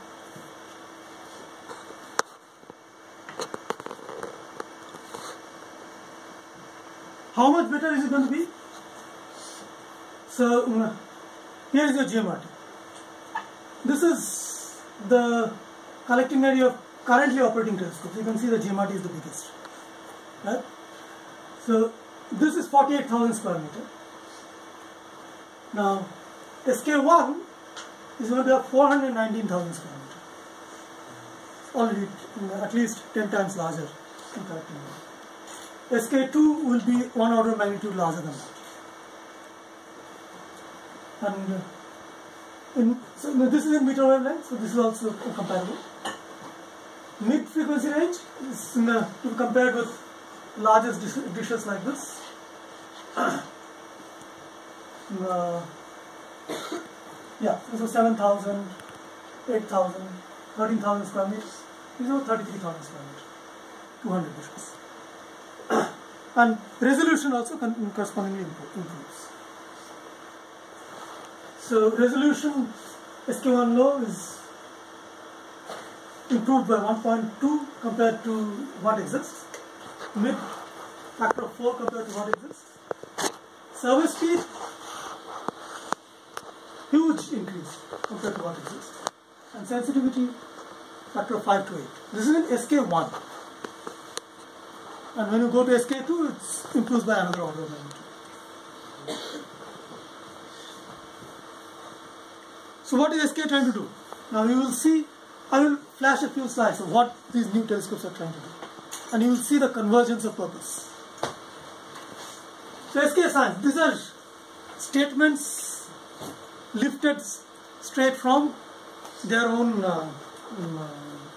A: How much better is it going to be? So um, here is your G M R T. This is the collecting area of currently operating telescopes. You can see the G M R T is the biggest. Right? So this is forty-eight thousand square meter. Now S K one is going to have four hundred nineteen thousand square meter. Already at least ten times larger in collecting area. S K two will be one order of magnitude larger than that. And uh, in, so this is in meter wavelength, so this is also comparable. Mid frequency range is uh, to be compared with largest dish dishes like this. uh, yeah, this is seven thousand, eight thousand, thirteen thousand square meters. These are thirty-three thousand square meters, two hundred dishes. And resolution also correspondingly improves. So resolution S K one low is improved by one point two compared to what exists. Mid factor of four compared to what exists. Service speed, huge increase compared to what exists. And sensitivity, factor of five to eight. This is in S K one. And when you go to S K two, it improves by another order of magnitude. So what is S K trying to do? Now you will see, I will flash a few slides of what these new telescopes are trying to do. And you will see the convergence of purpose. So S K science, these are statements lifted straight from their own, uh, uh,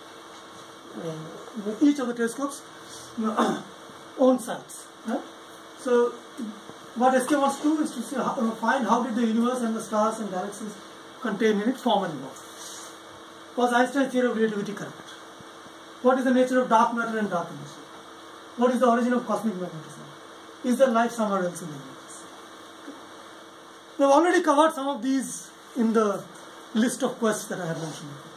A: uh, each of the telescopes uh, own sites. Right? So what S K wants to do is to see how, uh, find how did the universe and the stars and galaxies contained in it form and evolve. Was Einstein's theory of relativity correct? What is the nature of dark matter and dark energy? What is the origin of cosmic magnetism? Is there life somewhere else in the universe? We have already covered some of these in the list of quests that I had mentioned before.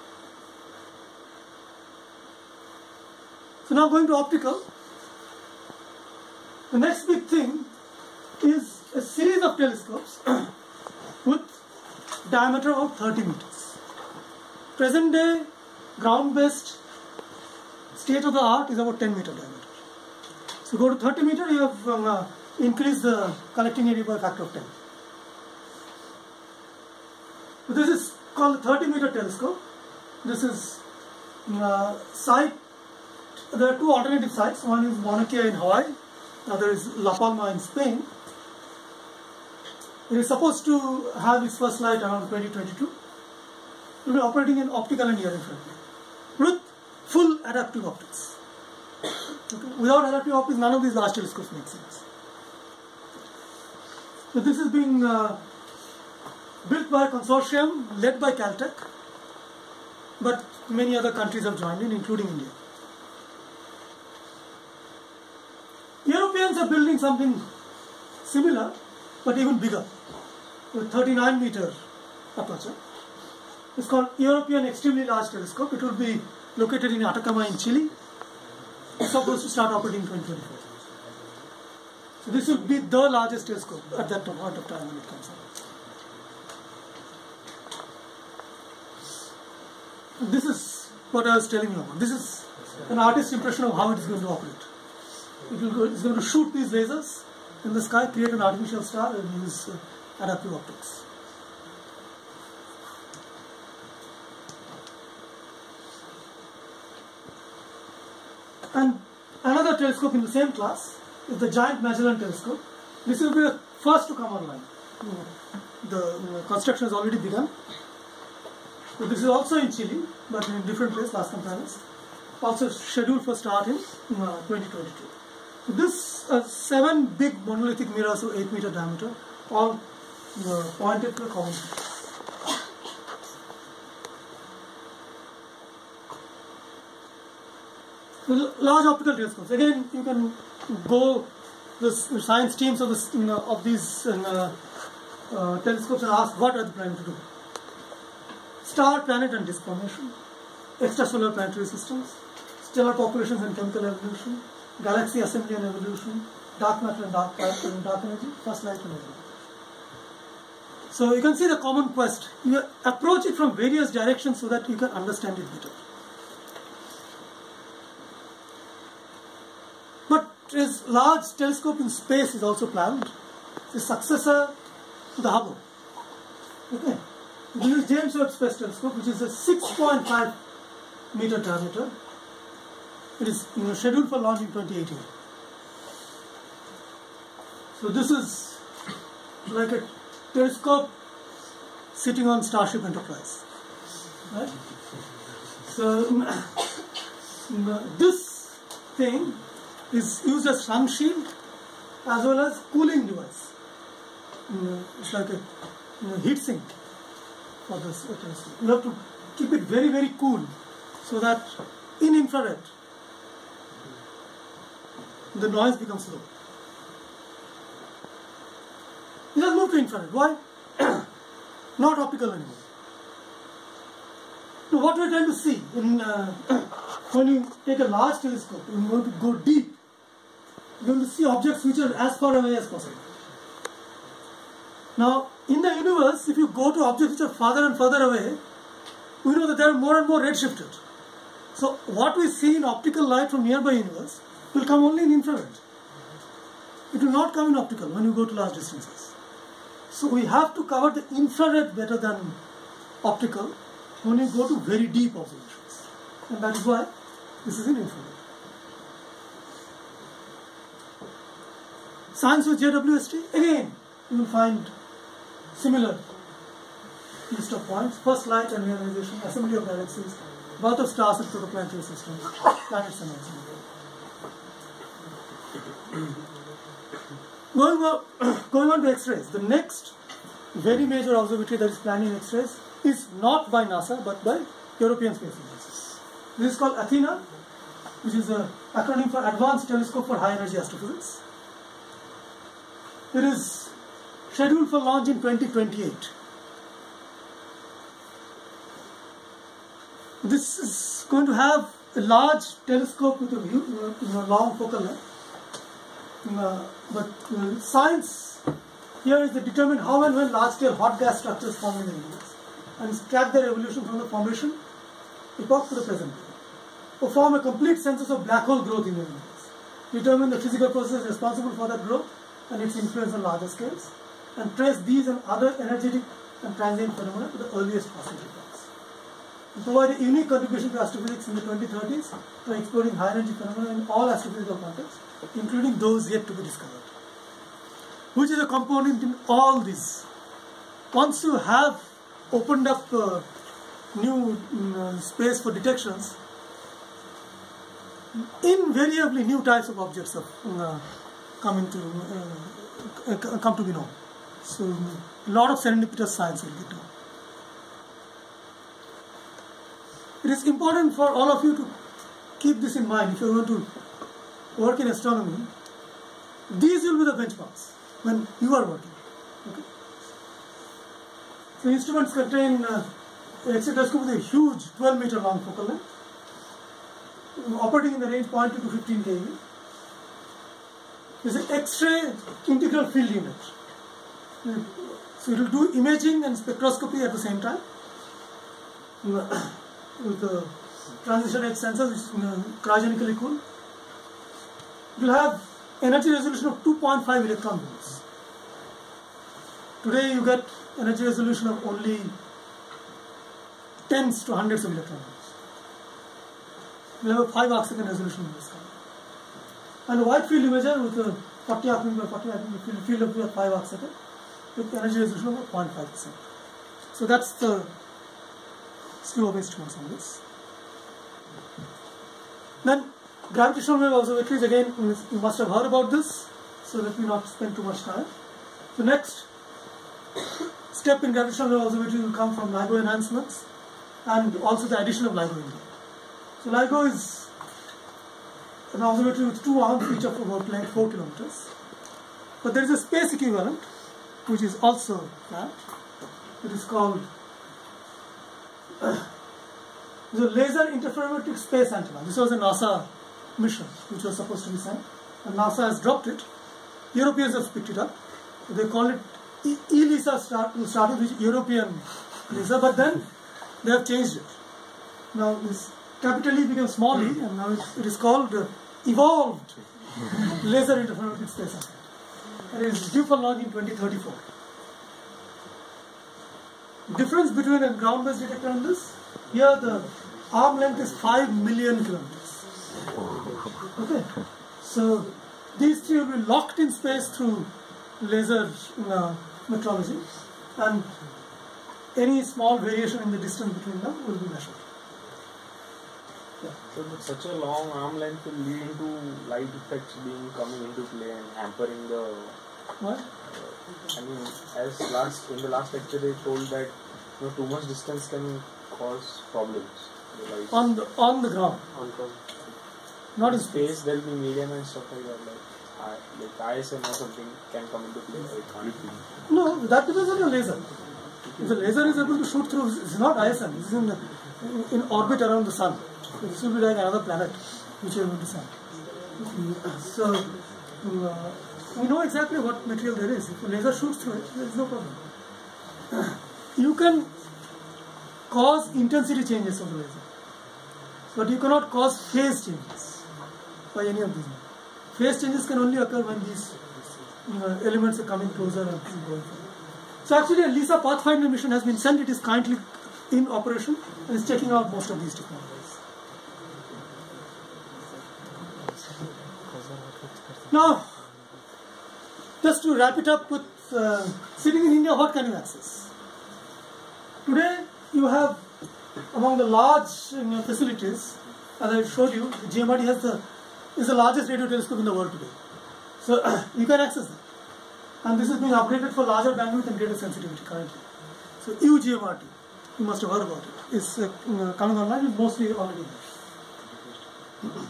A: So now going to optical. The next big thing is a series of telescopes with diameter of thirty meters. Present day ground based state of the art is about ten meter diameter. So go to thirty meter, you have um, uh, increased the collecting area by a factor of ten. So this is called the thirty meter telescope. This is uh, site. There are two alternative sites. One is Mauna Kea in Hawaii. Other is La Palma in Spain. It is supposed to have its first light around twenty twenty-two. It will be operating in optical and near infrared with full adaptive optics. Okay. Without adaptive optics, none of these large telescopes make sense. So this is being uh, built by a consortium led by Caltech, but many other countries have joined in, including India. Europeans are building something similar, but even bigger, with thirty-nine meter aperture. It's called European Extremely Large Telescope. It will be located in Atacama in Chile. It's supposed to start operating in twenty twenty-four. So this will be the largest telescope at that point of time when it comes out. This is what I was telling you about. This is an artist's impression of how it is going to operate. It will go, it's going to shoot these lasers in the sky, create an artificial star, and use uh, adaptive optics. And another telescope in the same class is the Giant Magellan Telescope. This will be the first to come online. The uh, construction has already begun. So this is also in Chile, but in a different place, Las Campanas. Also scheduled for start in uh, twenty twenty-two. So this uh, seven big monolithic mirrors of eight meter diameter, all uh, pointed to a common point. Large optical telescopes. Again, you can go the science teams of, this, you know, of these uh, uh, telescopes and ask what are they planning to do. Star, planet and disk formation, extrasolar planetary systems, stellar populations and chemical evolution, galaxy assembly and evolution, dark matter and dark, and dark energy, first light and everything. So you can see the common quest. You approach it from various directions so that you can understand it better. But this large telescope in space is also planned. It's a successor to the Hubble. Okay. This is James Webb Space Telescope, which is a six point five meter diameter. It is you know, scheduled for launch in twenty eighteen. So this is like a telescope sitting on Starship Enterprise. Right? So this thing is used as sun shield as well as cooling device. It's like a you know, heat sink for this telescope. You have to keep it very very cool so that in infrared the noise becomes low. It has moved to infrared. Why? Not optical anymore. So what we are trying to see in uh, when you take a large telescope and you want to go deep, you are going to see objects which are as far away as possible. Now, in the universe, if you go to objects which are farther and further away, we know that they are more and more redshifted. So, what we see in optical light from nearby universe will come only in infrared. It will not come in optical when you go to large distances. So, we have to cover the infrared better than optical when you go to very deep observations. And that is why this is in infrared. Science with J W S T, again, you will find similar list of points: first light and ionization, assembly of galaxies, birth of stars and protoplanetary systems, planets and suns. Going on, going on to X-rays, the next very major observatory that is planning X-rays is not by NASA but by European Space Agency. This is called Athena, which is an acronym for Advanced Telescope for High Energy Astrophysics. It is scheduled for launch in twenty twenty-eight. This is going to have a large telescope with a you know, long focal length. Uh, but uh, science here is to determine how and when large-scale hot gas structures form in the universe and track their evolution from the formation epoch to the present day. Perform a complete census of black hole growth in the universe. Determine the physical processes responsible for that growth and its influence on larger scales, and trace these and other energetic and transient phenomena to the earliest possible epochs. And provide a unique contribution to astrophysics in the twenty thirties by exploring high energy phenomena in all astrophysical contexts, including those yet to be discovered. Which is a component in all this. Once you have opened up uh, new uh, space for detections, invariably new types of objects have uh, come into uh, uh, come to be known. So a lot of serendipitous science will get done. It is important for all of you to keep this in mind if you are going to work in astronomy. These will be the benchmarks when you are working. Okay? So instruments contain uh, X-ray telescope with a huge twelve meter long focal length, operating in the range zero point two to fifteen K V. This is an X-ray integral field unit. So it will do imaging and spectroscopy at the same time with the transition X sensor, which is cryogenically cooled. It will have energy resolution of two point five electron volts. Today you get energy resolution of only tens to hundreds of electron volts. We have a five arc second resolution in this kind. And a wide field imager with a forty arc by forty arc field, field of five arc second with energy resolution of zero point five percent. So that's the slew of instruments on this. Then gravitational wave observatories, again you must have heard about this, so let me not spend too much time. The next step in gravitational wave observatory will come from LIGO enhancements and also the addition of LIGO India. So LIGO is an observatory with two arms, each of about like four kilometers. But there is a space equivalent which is also that. It is called uh, the Laser Interferometric Space Antenna. This was a NASA mission which was supposed to be sent, and NASA has dropped it. Europeans have picked it up. They call it E-LISA start, started with European LISA, but then they have changed it. Now this capital E became small e, and now it, it is called uh, Evolved Laser Interferometric Space Antenna. And it is due for launch in twenty thirty-four. Difference between a ground-based detector and this, here the arm length is five million kilometers. Okay, so these three will be locked in space through laser uh, metrology, and any small variation in the distance between them will be measured.
B: Yeah. So such a long arm length will lead into light effects being coming into play and hampering the.
A: What?
B: Uh, I mean, as last in the last lecture they told that you know too much distance can cause problems.
A: On the on the ground.
B: On the
A: Not in
B: space,
A: space.
B: there will be medium and stuff like that. Like, I, like I S M or something can come into play. Like,
A: No, that depends on your laser. If the laser is able to shoot through, it's not I S M. This is in, in orbit around the sun. So this will be like another planet which you are going to send. So uh, we know exactly what material there is. If a laser shoots through it, there is no problem. You can cause intensity changes of the laser, but you cannot cause phase changes by any of these. Phase changes can only occur when these uh, elements are coming closer and going further. So actually a LISA Pathfinder mission has been sent. It is currently in operation and is checking out most of these technologies. Now, just to wrap it up with uh, sitting in India, what can you access? Today you have among the large you know, facilities, as I showed you, the G M R T has the is the largest radio telescope in the world today. So you can access it. And this is being upgraded for larger bandwidth and greater sensitivity currently. So I U C A A N C R A, you must have heard about it, is uh, coming online, is mostly already there.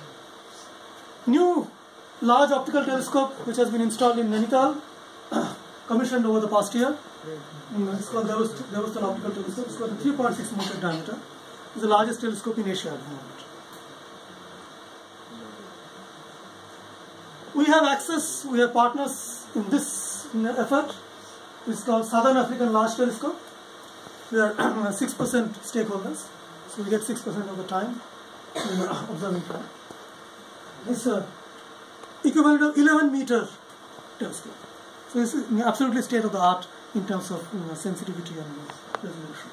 A: New large optical telescope which has been installed in Nainital, commissioned over the past year. It's called Devastal Optical Telescope. It's got a three point six meter diameter. It's the largest telescope in Asia at the moment. We have access, we have partners in this effort. It's called Southern African Large Telescope. We are six percent stakeholders, so we get six percent of the time in observing time. It's a equivalent of eleven meter telescope. So it's absolutely state of the art in terms of you know, sensitivity and resolution.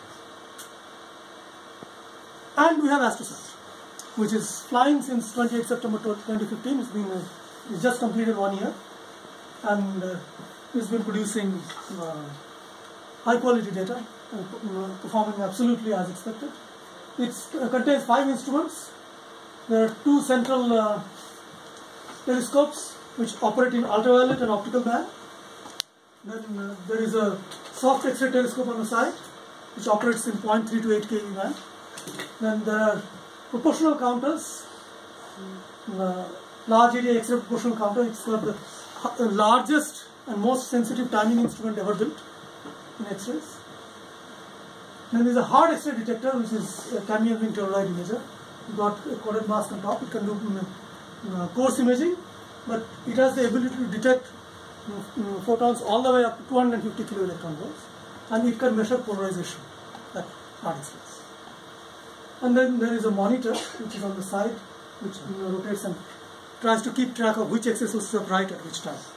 A: And we have AstroSat, which is flying since twenty-eighth September twenty fifteen. It's been uh, it's just completed one year, and uh, it's been producing uh, high quality data, uh, performing absolutely as expected. It uh, contains five instruments. There are two central uh, telescopes which operate in ultraviolet and optical band. Then uh, there is a soft X-ray telescope on the side which operates in zero point three to eight K band. Then there are proportional counters, uh, large area X-ray proportional counter. It's got the uh, largest and most sensitive timing instrument ever built in X-rays. Then there is a hard X-ray detector, which is a cadmium zinc telluride imager. It's got a coated mask on top. It can do uh, coarse imaging, but it has the ability to detect uh, photons all the way up to two hundred fifty kilo electron volts, and it can measure polarization at hard X-rays. And then there is a monitor which is on the side, which you know, rotates and tries to keep track of which X-ray sources are bright at which time.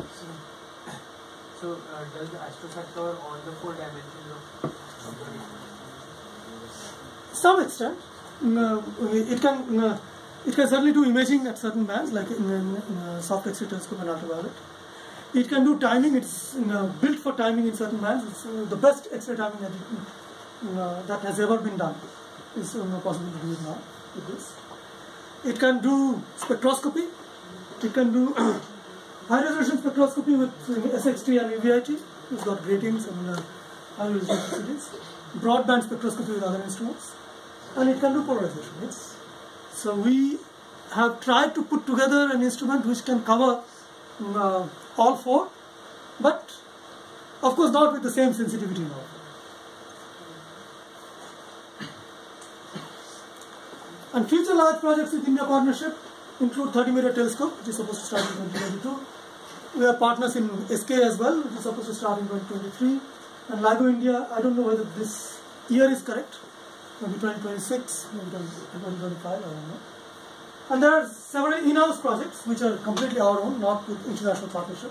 C: So, uh, does the AstroSat cover all the four dimensions of?
A: Some extent, uh, it can uh, it can certainly do imaging at certain bands, like in, in, in uh, soft X-ray telescope and ultraviolet. It can do timing. It's you know, built for timing in certain bands. It's uh, the best X-ray timing that, it, uh, that has ever been done. It's uh, possible to do it now with this. It can do spectroscopy. It can do high resolution spectroscopy with S X T and U V I T. It's got gratings and uh, high resolution facilities. Broadband spectroscopy with other instruments. And it can do polarization, yes. So we have tried to put together an instrument which can cover uh, all four, but of course not with the same sensitivity now. And future large projects with India partnership include thirty meter telescope, which is supposed to start in twenty twenty-two. We are partners in S K as well, which is supposed to start in twenty twenty-three. And LIGO India, I don't know whether this year is correct, maybe twenty twenty-six, maybe twenty twenty-five, I don't know. And there are several in-house projects which are completely our own, not with international partnership.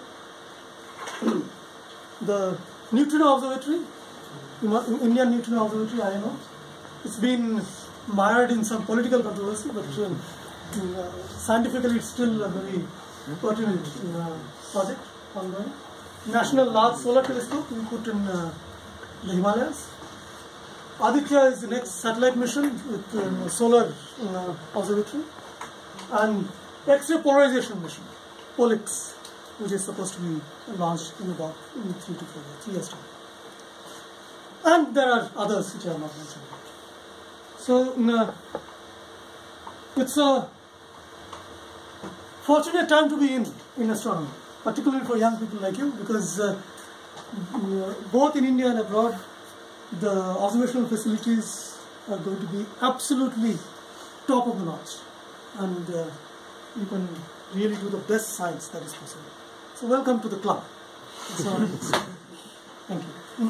A: The Neutrino Observatory, Indian Neutrino Observatory, I know, it's been mired in some political controversy, but um, uh, scientifically it's still a very pertinent uh, project ongoing. National Large Solar Telescope we put in uh, the Himalayas. Aditya is the next satellite mission with um, solar uh, observatory, and X-ray polarization mission, POLIX, which is supposed to be launched in about in three to four years, three years time. And there are others which I have not mentioned. So uh, it's a fortunate time to be in in astronomy, particularly for young people like you, because uh, both in India and abroad, the observational facilities are going to be absolutely top of the notch, and uh, you can really do the best science that is possible. So welcome to the club. So, thank you.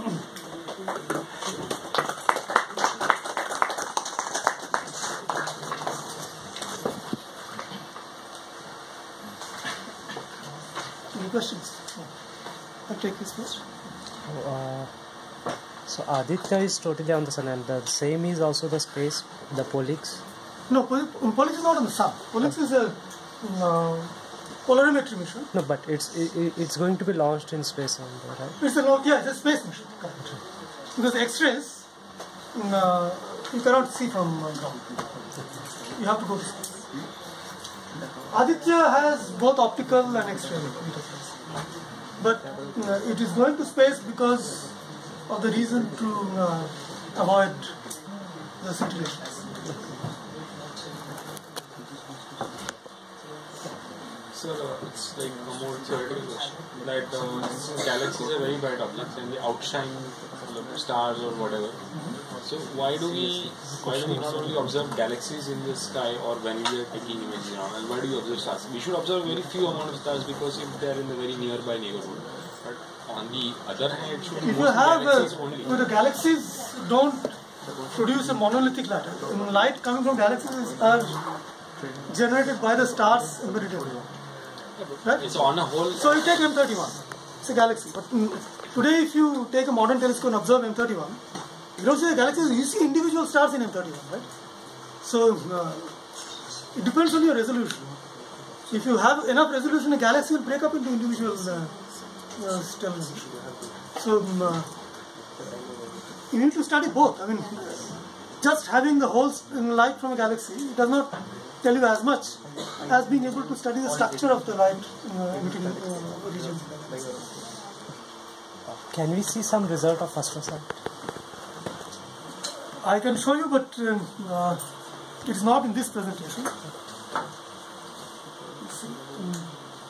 A: Any questions? I'll take this first.
F: Uh, so Aditya is totally on the sun, and the same is also the space, the POLIX.
A: No, POLIX is not on the sun. POLIX is a uh, polarimetry mission.
F: No, but it's it, it's going to be launched in space, right?
A: It's a yeah, it's a space mission. Correct. because X-rays uh, you cannot see from uh, ground. You have to go to space. Aditya has both optical and X-ray interface, but uh, it is going to space because of the reason to uh, avoid the scintillations.
B: So uh, it's like a more theoretical question that uh, since galaxies are very bright objects and they outshine uh, stars or whatever. So why do we why do we not only observe galaxies in the sky or when we are taking images around, and why do we observe stars? We should observe very few amount of stars because if they are in the very nearby neighborhood. But on the other hand, it should be
A: if you
B: most
A: have
B: galaxies
A: a,
B: only.
A: the galaxies don't produce a monolithic light. Light coming from galaxies are generated by the stars embedded everywhere. Right?
B: It's on a whole.
A: So you take M thirty-one, it's a galaxy. But mm, today, if you take a modern telescope and observe M thirty-one, you don't see the galaxies, you see individual stars in M thirty-one, right? So uh, it depends on your resolution. If you have enough resolution, a galaxy will break up into individual uh, uh, stars. So um, uh, you need to study both. I mean, just having the whole light from a galaxy does not tell you as much as being able to study the structure of the light uh, emitting uh, region.
F: Can we see some result of astrosat?
A: I can show you, but uh, uh, it is not in this presentation. Let's see. Mm.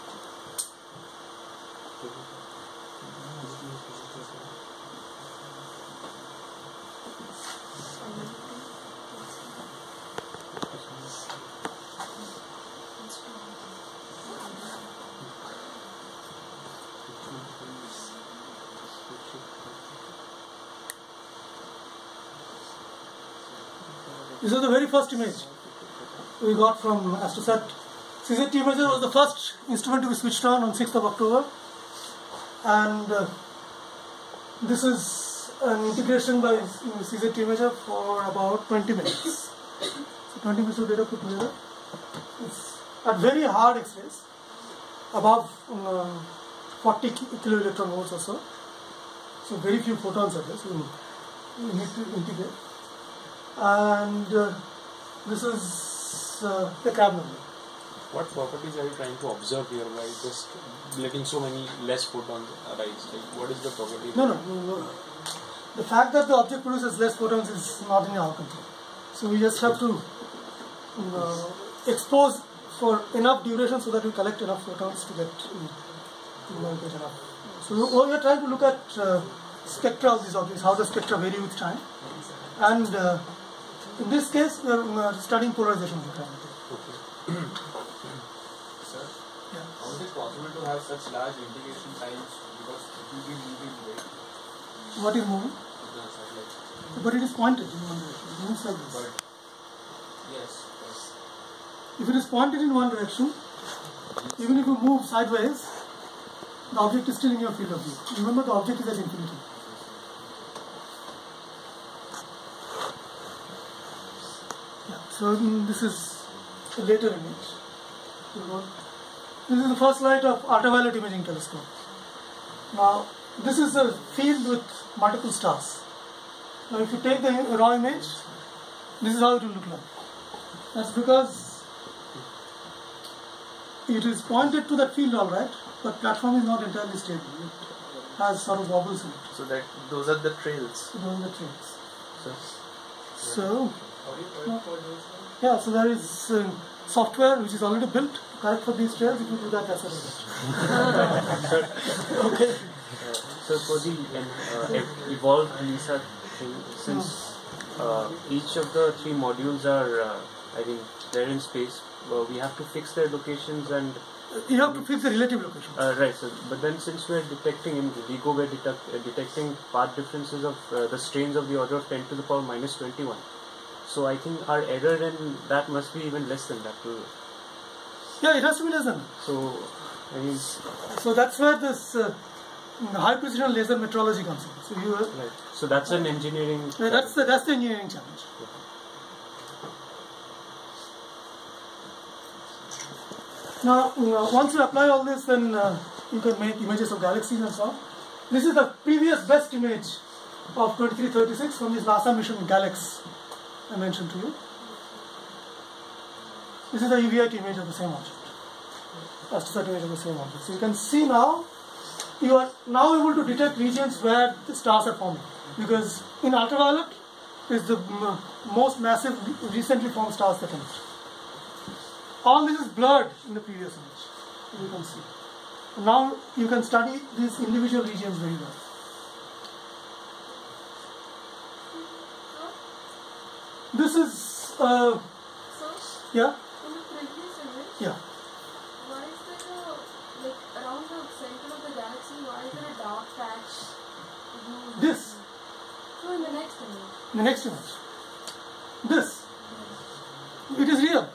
A: This is the very first image we got from Astrosat. C Z T imager was the first instrument to be switched on on sixth of October, and uh, this is an integration by C Z T imager for about twenty minutes. So twenty minutes of data put together. It's at very hard X-rays, above uh, forty kilo electron volts or so. So very few photons are there. So we need to integrate. And uh, this is uh, the crab number.
B: What properties are you trying to observe here by just letting so many less photons arise? Like, what is the property?
A: No, no, no. The fact that the object produces less photons is not in our control. So we just have to uh, expose for enough duration so that we collect enough photons to get, uh, get enough. So we are trying to look at uh, spectra of these objects, how the spectra vary with time, and uh, in this case, we are uh, studying polarization of the crab.
B: Okay.
G: Sir, yeah. How is it possible to have such large integration times because it will be moving, right?
A: What is moving?
G: The satellite.
A: But it is pointed in one direction. It moves like this.
G: But yes, yes.
A: If it is pointed in one direction, even if you move sideways, the object is still in your field of view. Remember, the object is at infinity. So um, this is a later image. This is the first light of ultraviolet imaging telescope. Now this is a field with multiple stars. Now if you take the raw image, this is how it will look like. That's because it is pointed to that field alright, but platform is not entirely stable. It has sort of wobbles in it.
D: So that those are the trails.
A: So those are the trails.
D: So,
A: So yeah, so there is uh, software which is already built to correct for these trails. If you do that, that's it. Okay.
H: Uh, so for the uh, evolved LISA thing, since uh, each of the three modules are, uh, I think, they're in space, uh, we have to fix their locations and.
A: You have to fix the relative location.
H: Uh, right. So, but then since we're detecting in LIGO, we're detect, uh, detecting path differences of uh, the strains of the order of ten to the power minus twenty-one. So I think our error in that must be even less than that too.
A: Yeah, it has to be less than that.
H: So, I mean,
A: so that's where this uh, high precision laser metrology comes in. So you. Uh,
H: right. So that's an engineering.
A: Uh, that's the that's the engineering challenge.
H: Yeah.
A: Now, uh, once you apply all this, then uh, you can make images of galaxies and so on. This is the previous best image of twenty-three thirty-six from this NASA mission Galax I mentioned to you. This is the U V I T image of the same object. Astrosat image of the same object. So you can see now, you are now able to detect regions where the stars are forming. Because in ultraviolet is the m most massive recently formed stars that emit. All this is blurred in the previous image, as you can see. Now you can study these individual regions very well. This is, uh, yeah?
I: In the previous image,
A: Yeah.
I: why is there a, like around the center of the galaxy, why is there a dark patch?
A: This.
I: So in the next image.
A: The next image. This. It is real.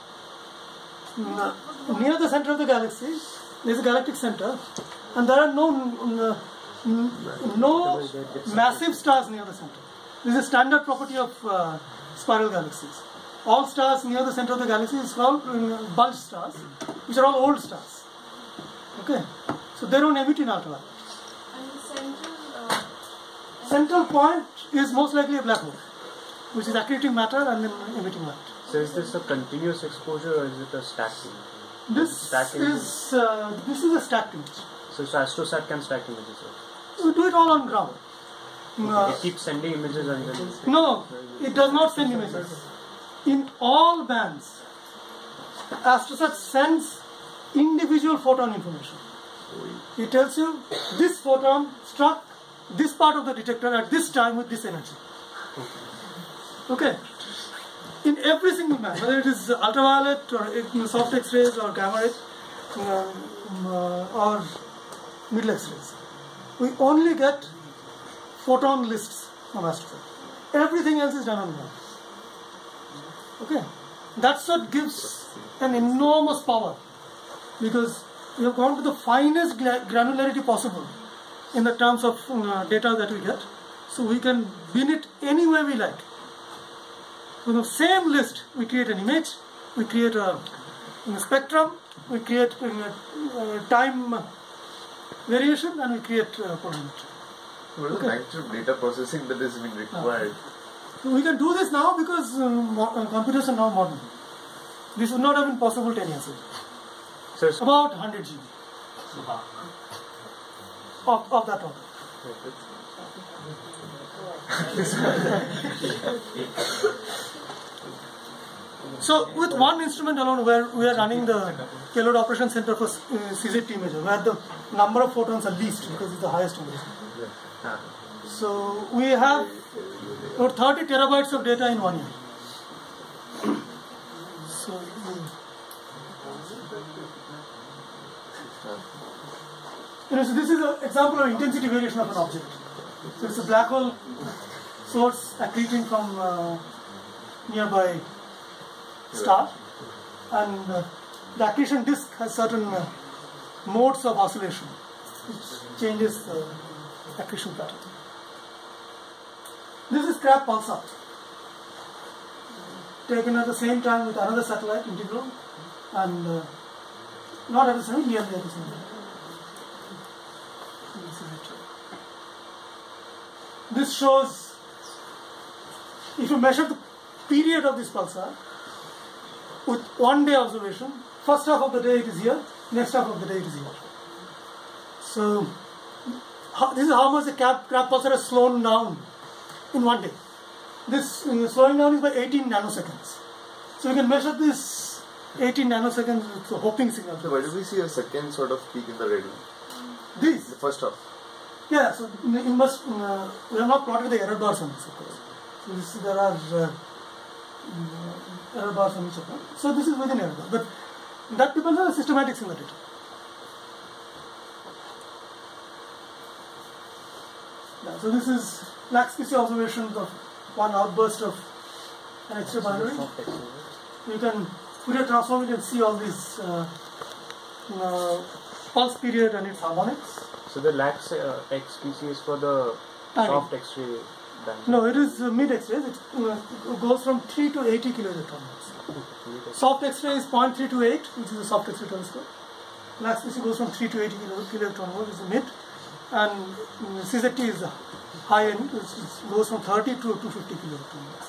A: N near the center of the galaxy, there is a galactic center, and there are no n no massive stars near the center. This is a standard property of uh, spiral galaxies. All stars near the center of the galaxy is called uh, bulge stars, which are all old stars. Okay, so they don't emit in ultraviolet.
I: And the central, uh,
A: Central point is most likely a black hole, which is accreting matter and then emitting light.
H: So is this a continuous exposure or is it a stacked image?
A: This
H: Stack
A: is uh, this is a stacked image.
H: So, so Astrosat can stack images. Right?
A: We do it all on ground. Uh,
H: It keeps sending images and then...
A: no, it does not send images. In all bands, Astrosat sends individual photon information. It tells you this photon struck this part of the detector at this time with this energy. Okay. In every single band, whether it is ultraviolet or uh, soft X-rays or gamma rays uh, uh, or middle X-rays, we only get photon lists from Astrosat. Everything else is done on ground. Okay, that's what gives an enormous power, because we have gone to the finest granularity possible in the terms of uh, data that we get, so we can bin it any way we like. From the same list, we create an image, we create a, a spectrum, we create a, a time variation, and we create a polarimetry.
J: What is the magnitude of data processing that is being required?
A: So we can do this now because uh, uh, computers are now modern. This would not have been possible ten years ago.
H: So it's
A: About one hundred G B of, of that order. So with one instrument alone, where we are running the payload operation center for uh, C Z T imager, where the number of photons are least because it's the highest number. So we have about thirty terabytes of data in one year. So, you know, so this is an example of intensity variation of an object. So it's a black hole source accreting from uh, nearby star, and uh, the accretion disk has certain uh, modes of oscillation, which changes the accretion pattern. This is crab pulsar, taken at the same time with another satellite, integral, and uh, not at the same, nearly at the same time. This shows, if you measure the period of this pulsar with one day observation, first half of the day it is here, next half of the day it is here. So how, this is how much the crab, crab pulsar has slowed down in one day. This uh, slowing down is by eighteen nanoseconds. So you can measure this eighteen nanoseconds with the Hoping signal.
J: So why do we see a second sort of peak in the radio?
A: This?
J: The first half.
A: Yeah, so you must, uh, we have not plotted the error bars on this, of course. So this, there are uh, uh, error bars on each of them. So this is within error bar, but that depends on the systematics in the data. Yeah, so this is lax P C observations of one outburst of an X-ray binary. You can Fourier transform it and see all these uh, uh, pulse period and its harmonics.
H: So the lax uh, X P C is for the
A: Timing.
H: soft X-ray band.
A: No, it is uh, mid X-rays. It, uh, it goes from three to eighty kiloelectron. Soft X-ray is zero point three two eight, which is a soft X-ray telescope. Lax P C goes from three to eighty kiloelectron volts, which is the mid, and uh, C Z T is the high end, it goes from thirty to two hundred fifty kiloelectron.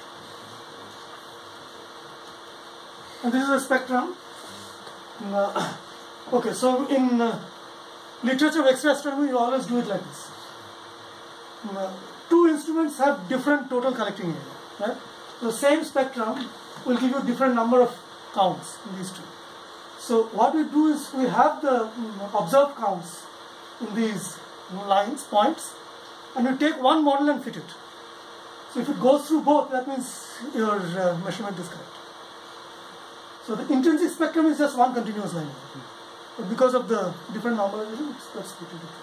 A: And this is a spectrum. Uh, okay, so in uh, literature of X-ray astronomy, you always do it like this. Uh, two instruments have different total collecting area, right? The same spectrum will give you different number of counts in these two. So what we do is we have the um, observed counts in these you know, lines, points, and you take one model and fit it. So if it goes through both, that means your uh, measurement is correct. So the intrinsic spectrum is just one continuous line. But because of the different normalization, it's that's pretty different.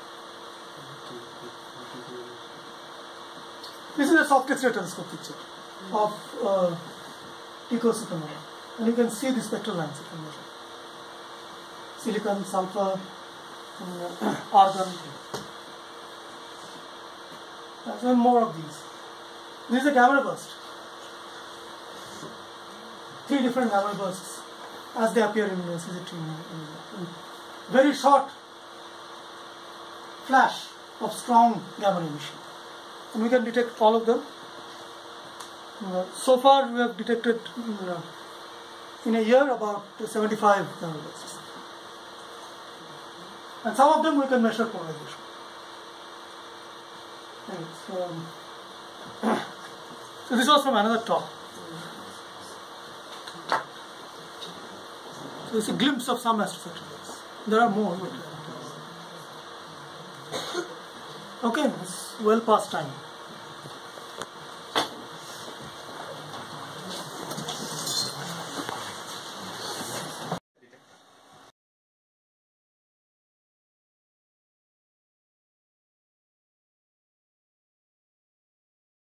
A: This is a soft X-ray telescope picture of uh, Tycho supernova. And you can see the spectral lines if you measure. Silicon, sulfur, and, uh, argon. There's one more of these. This is a gamma burst. Three different gamma bursts as they appear in the C Z T. Very short flash of strong gamma emission. And we can detect all of them. Uh, so far we have detected uh, in a year about seventy-five gamma bursts. And some of them we can measure polarization. Right, so, um, so this was from another talk. So it's a glimpse of some astrophysics. There are more. But, okay, it's well past time.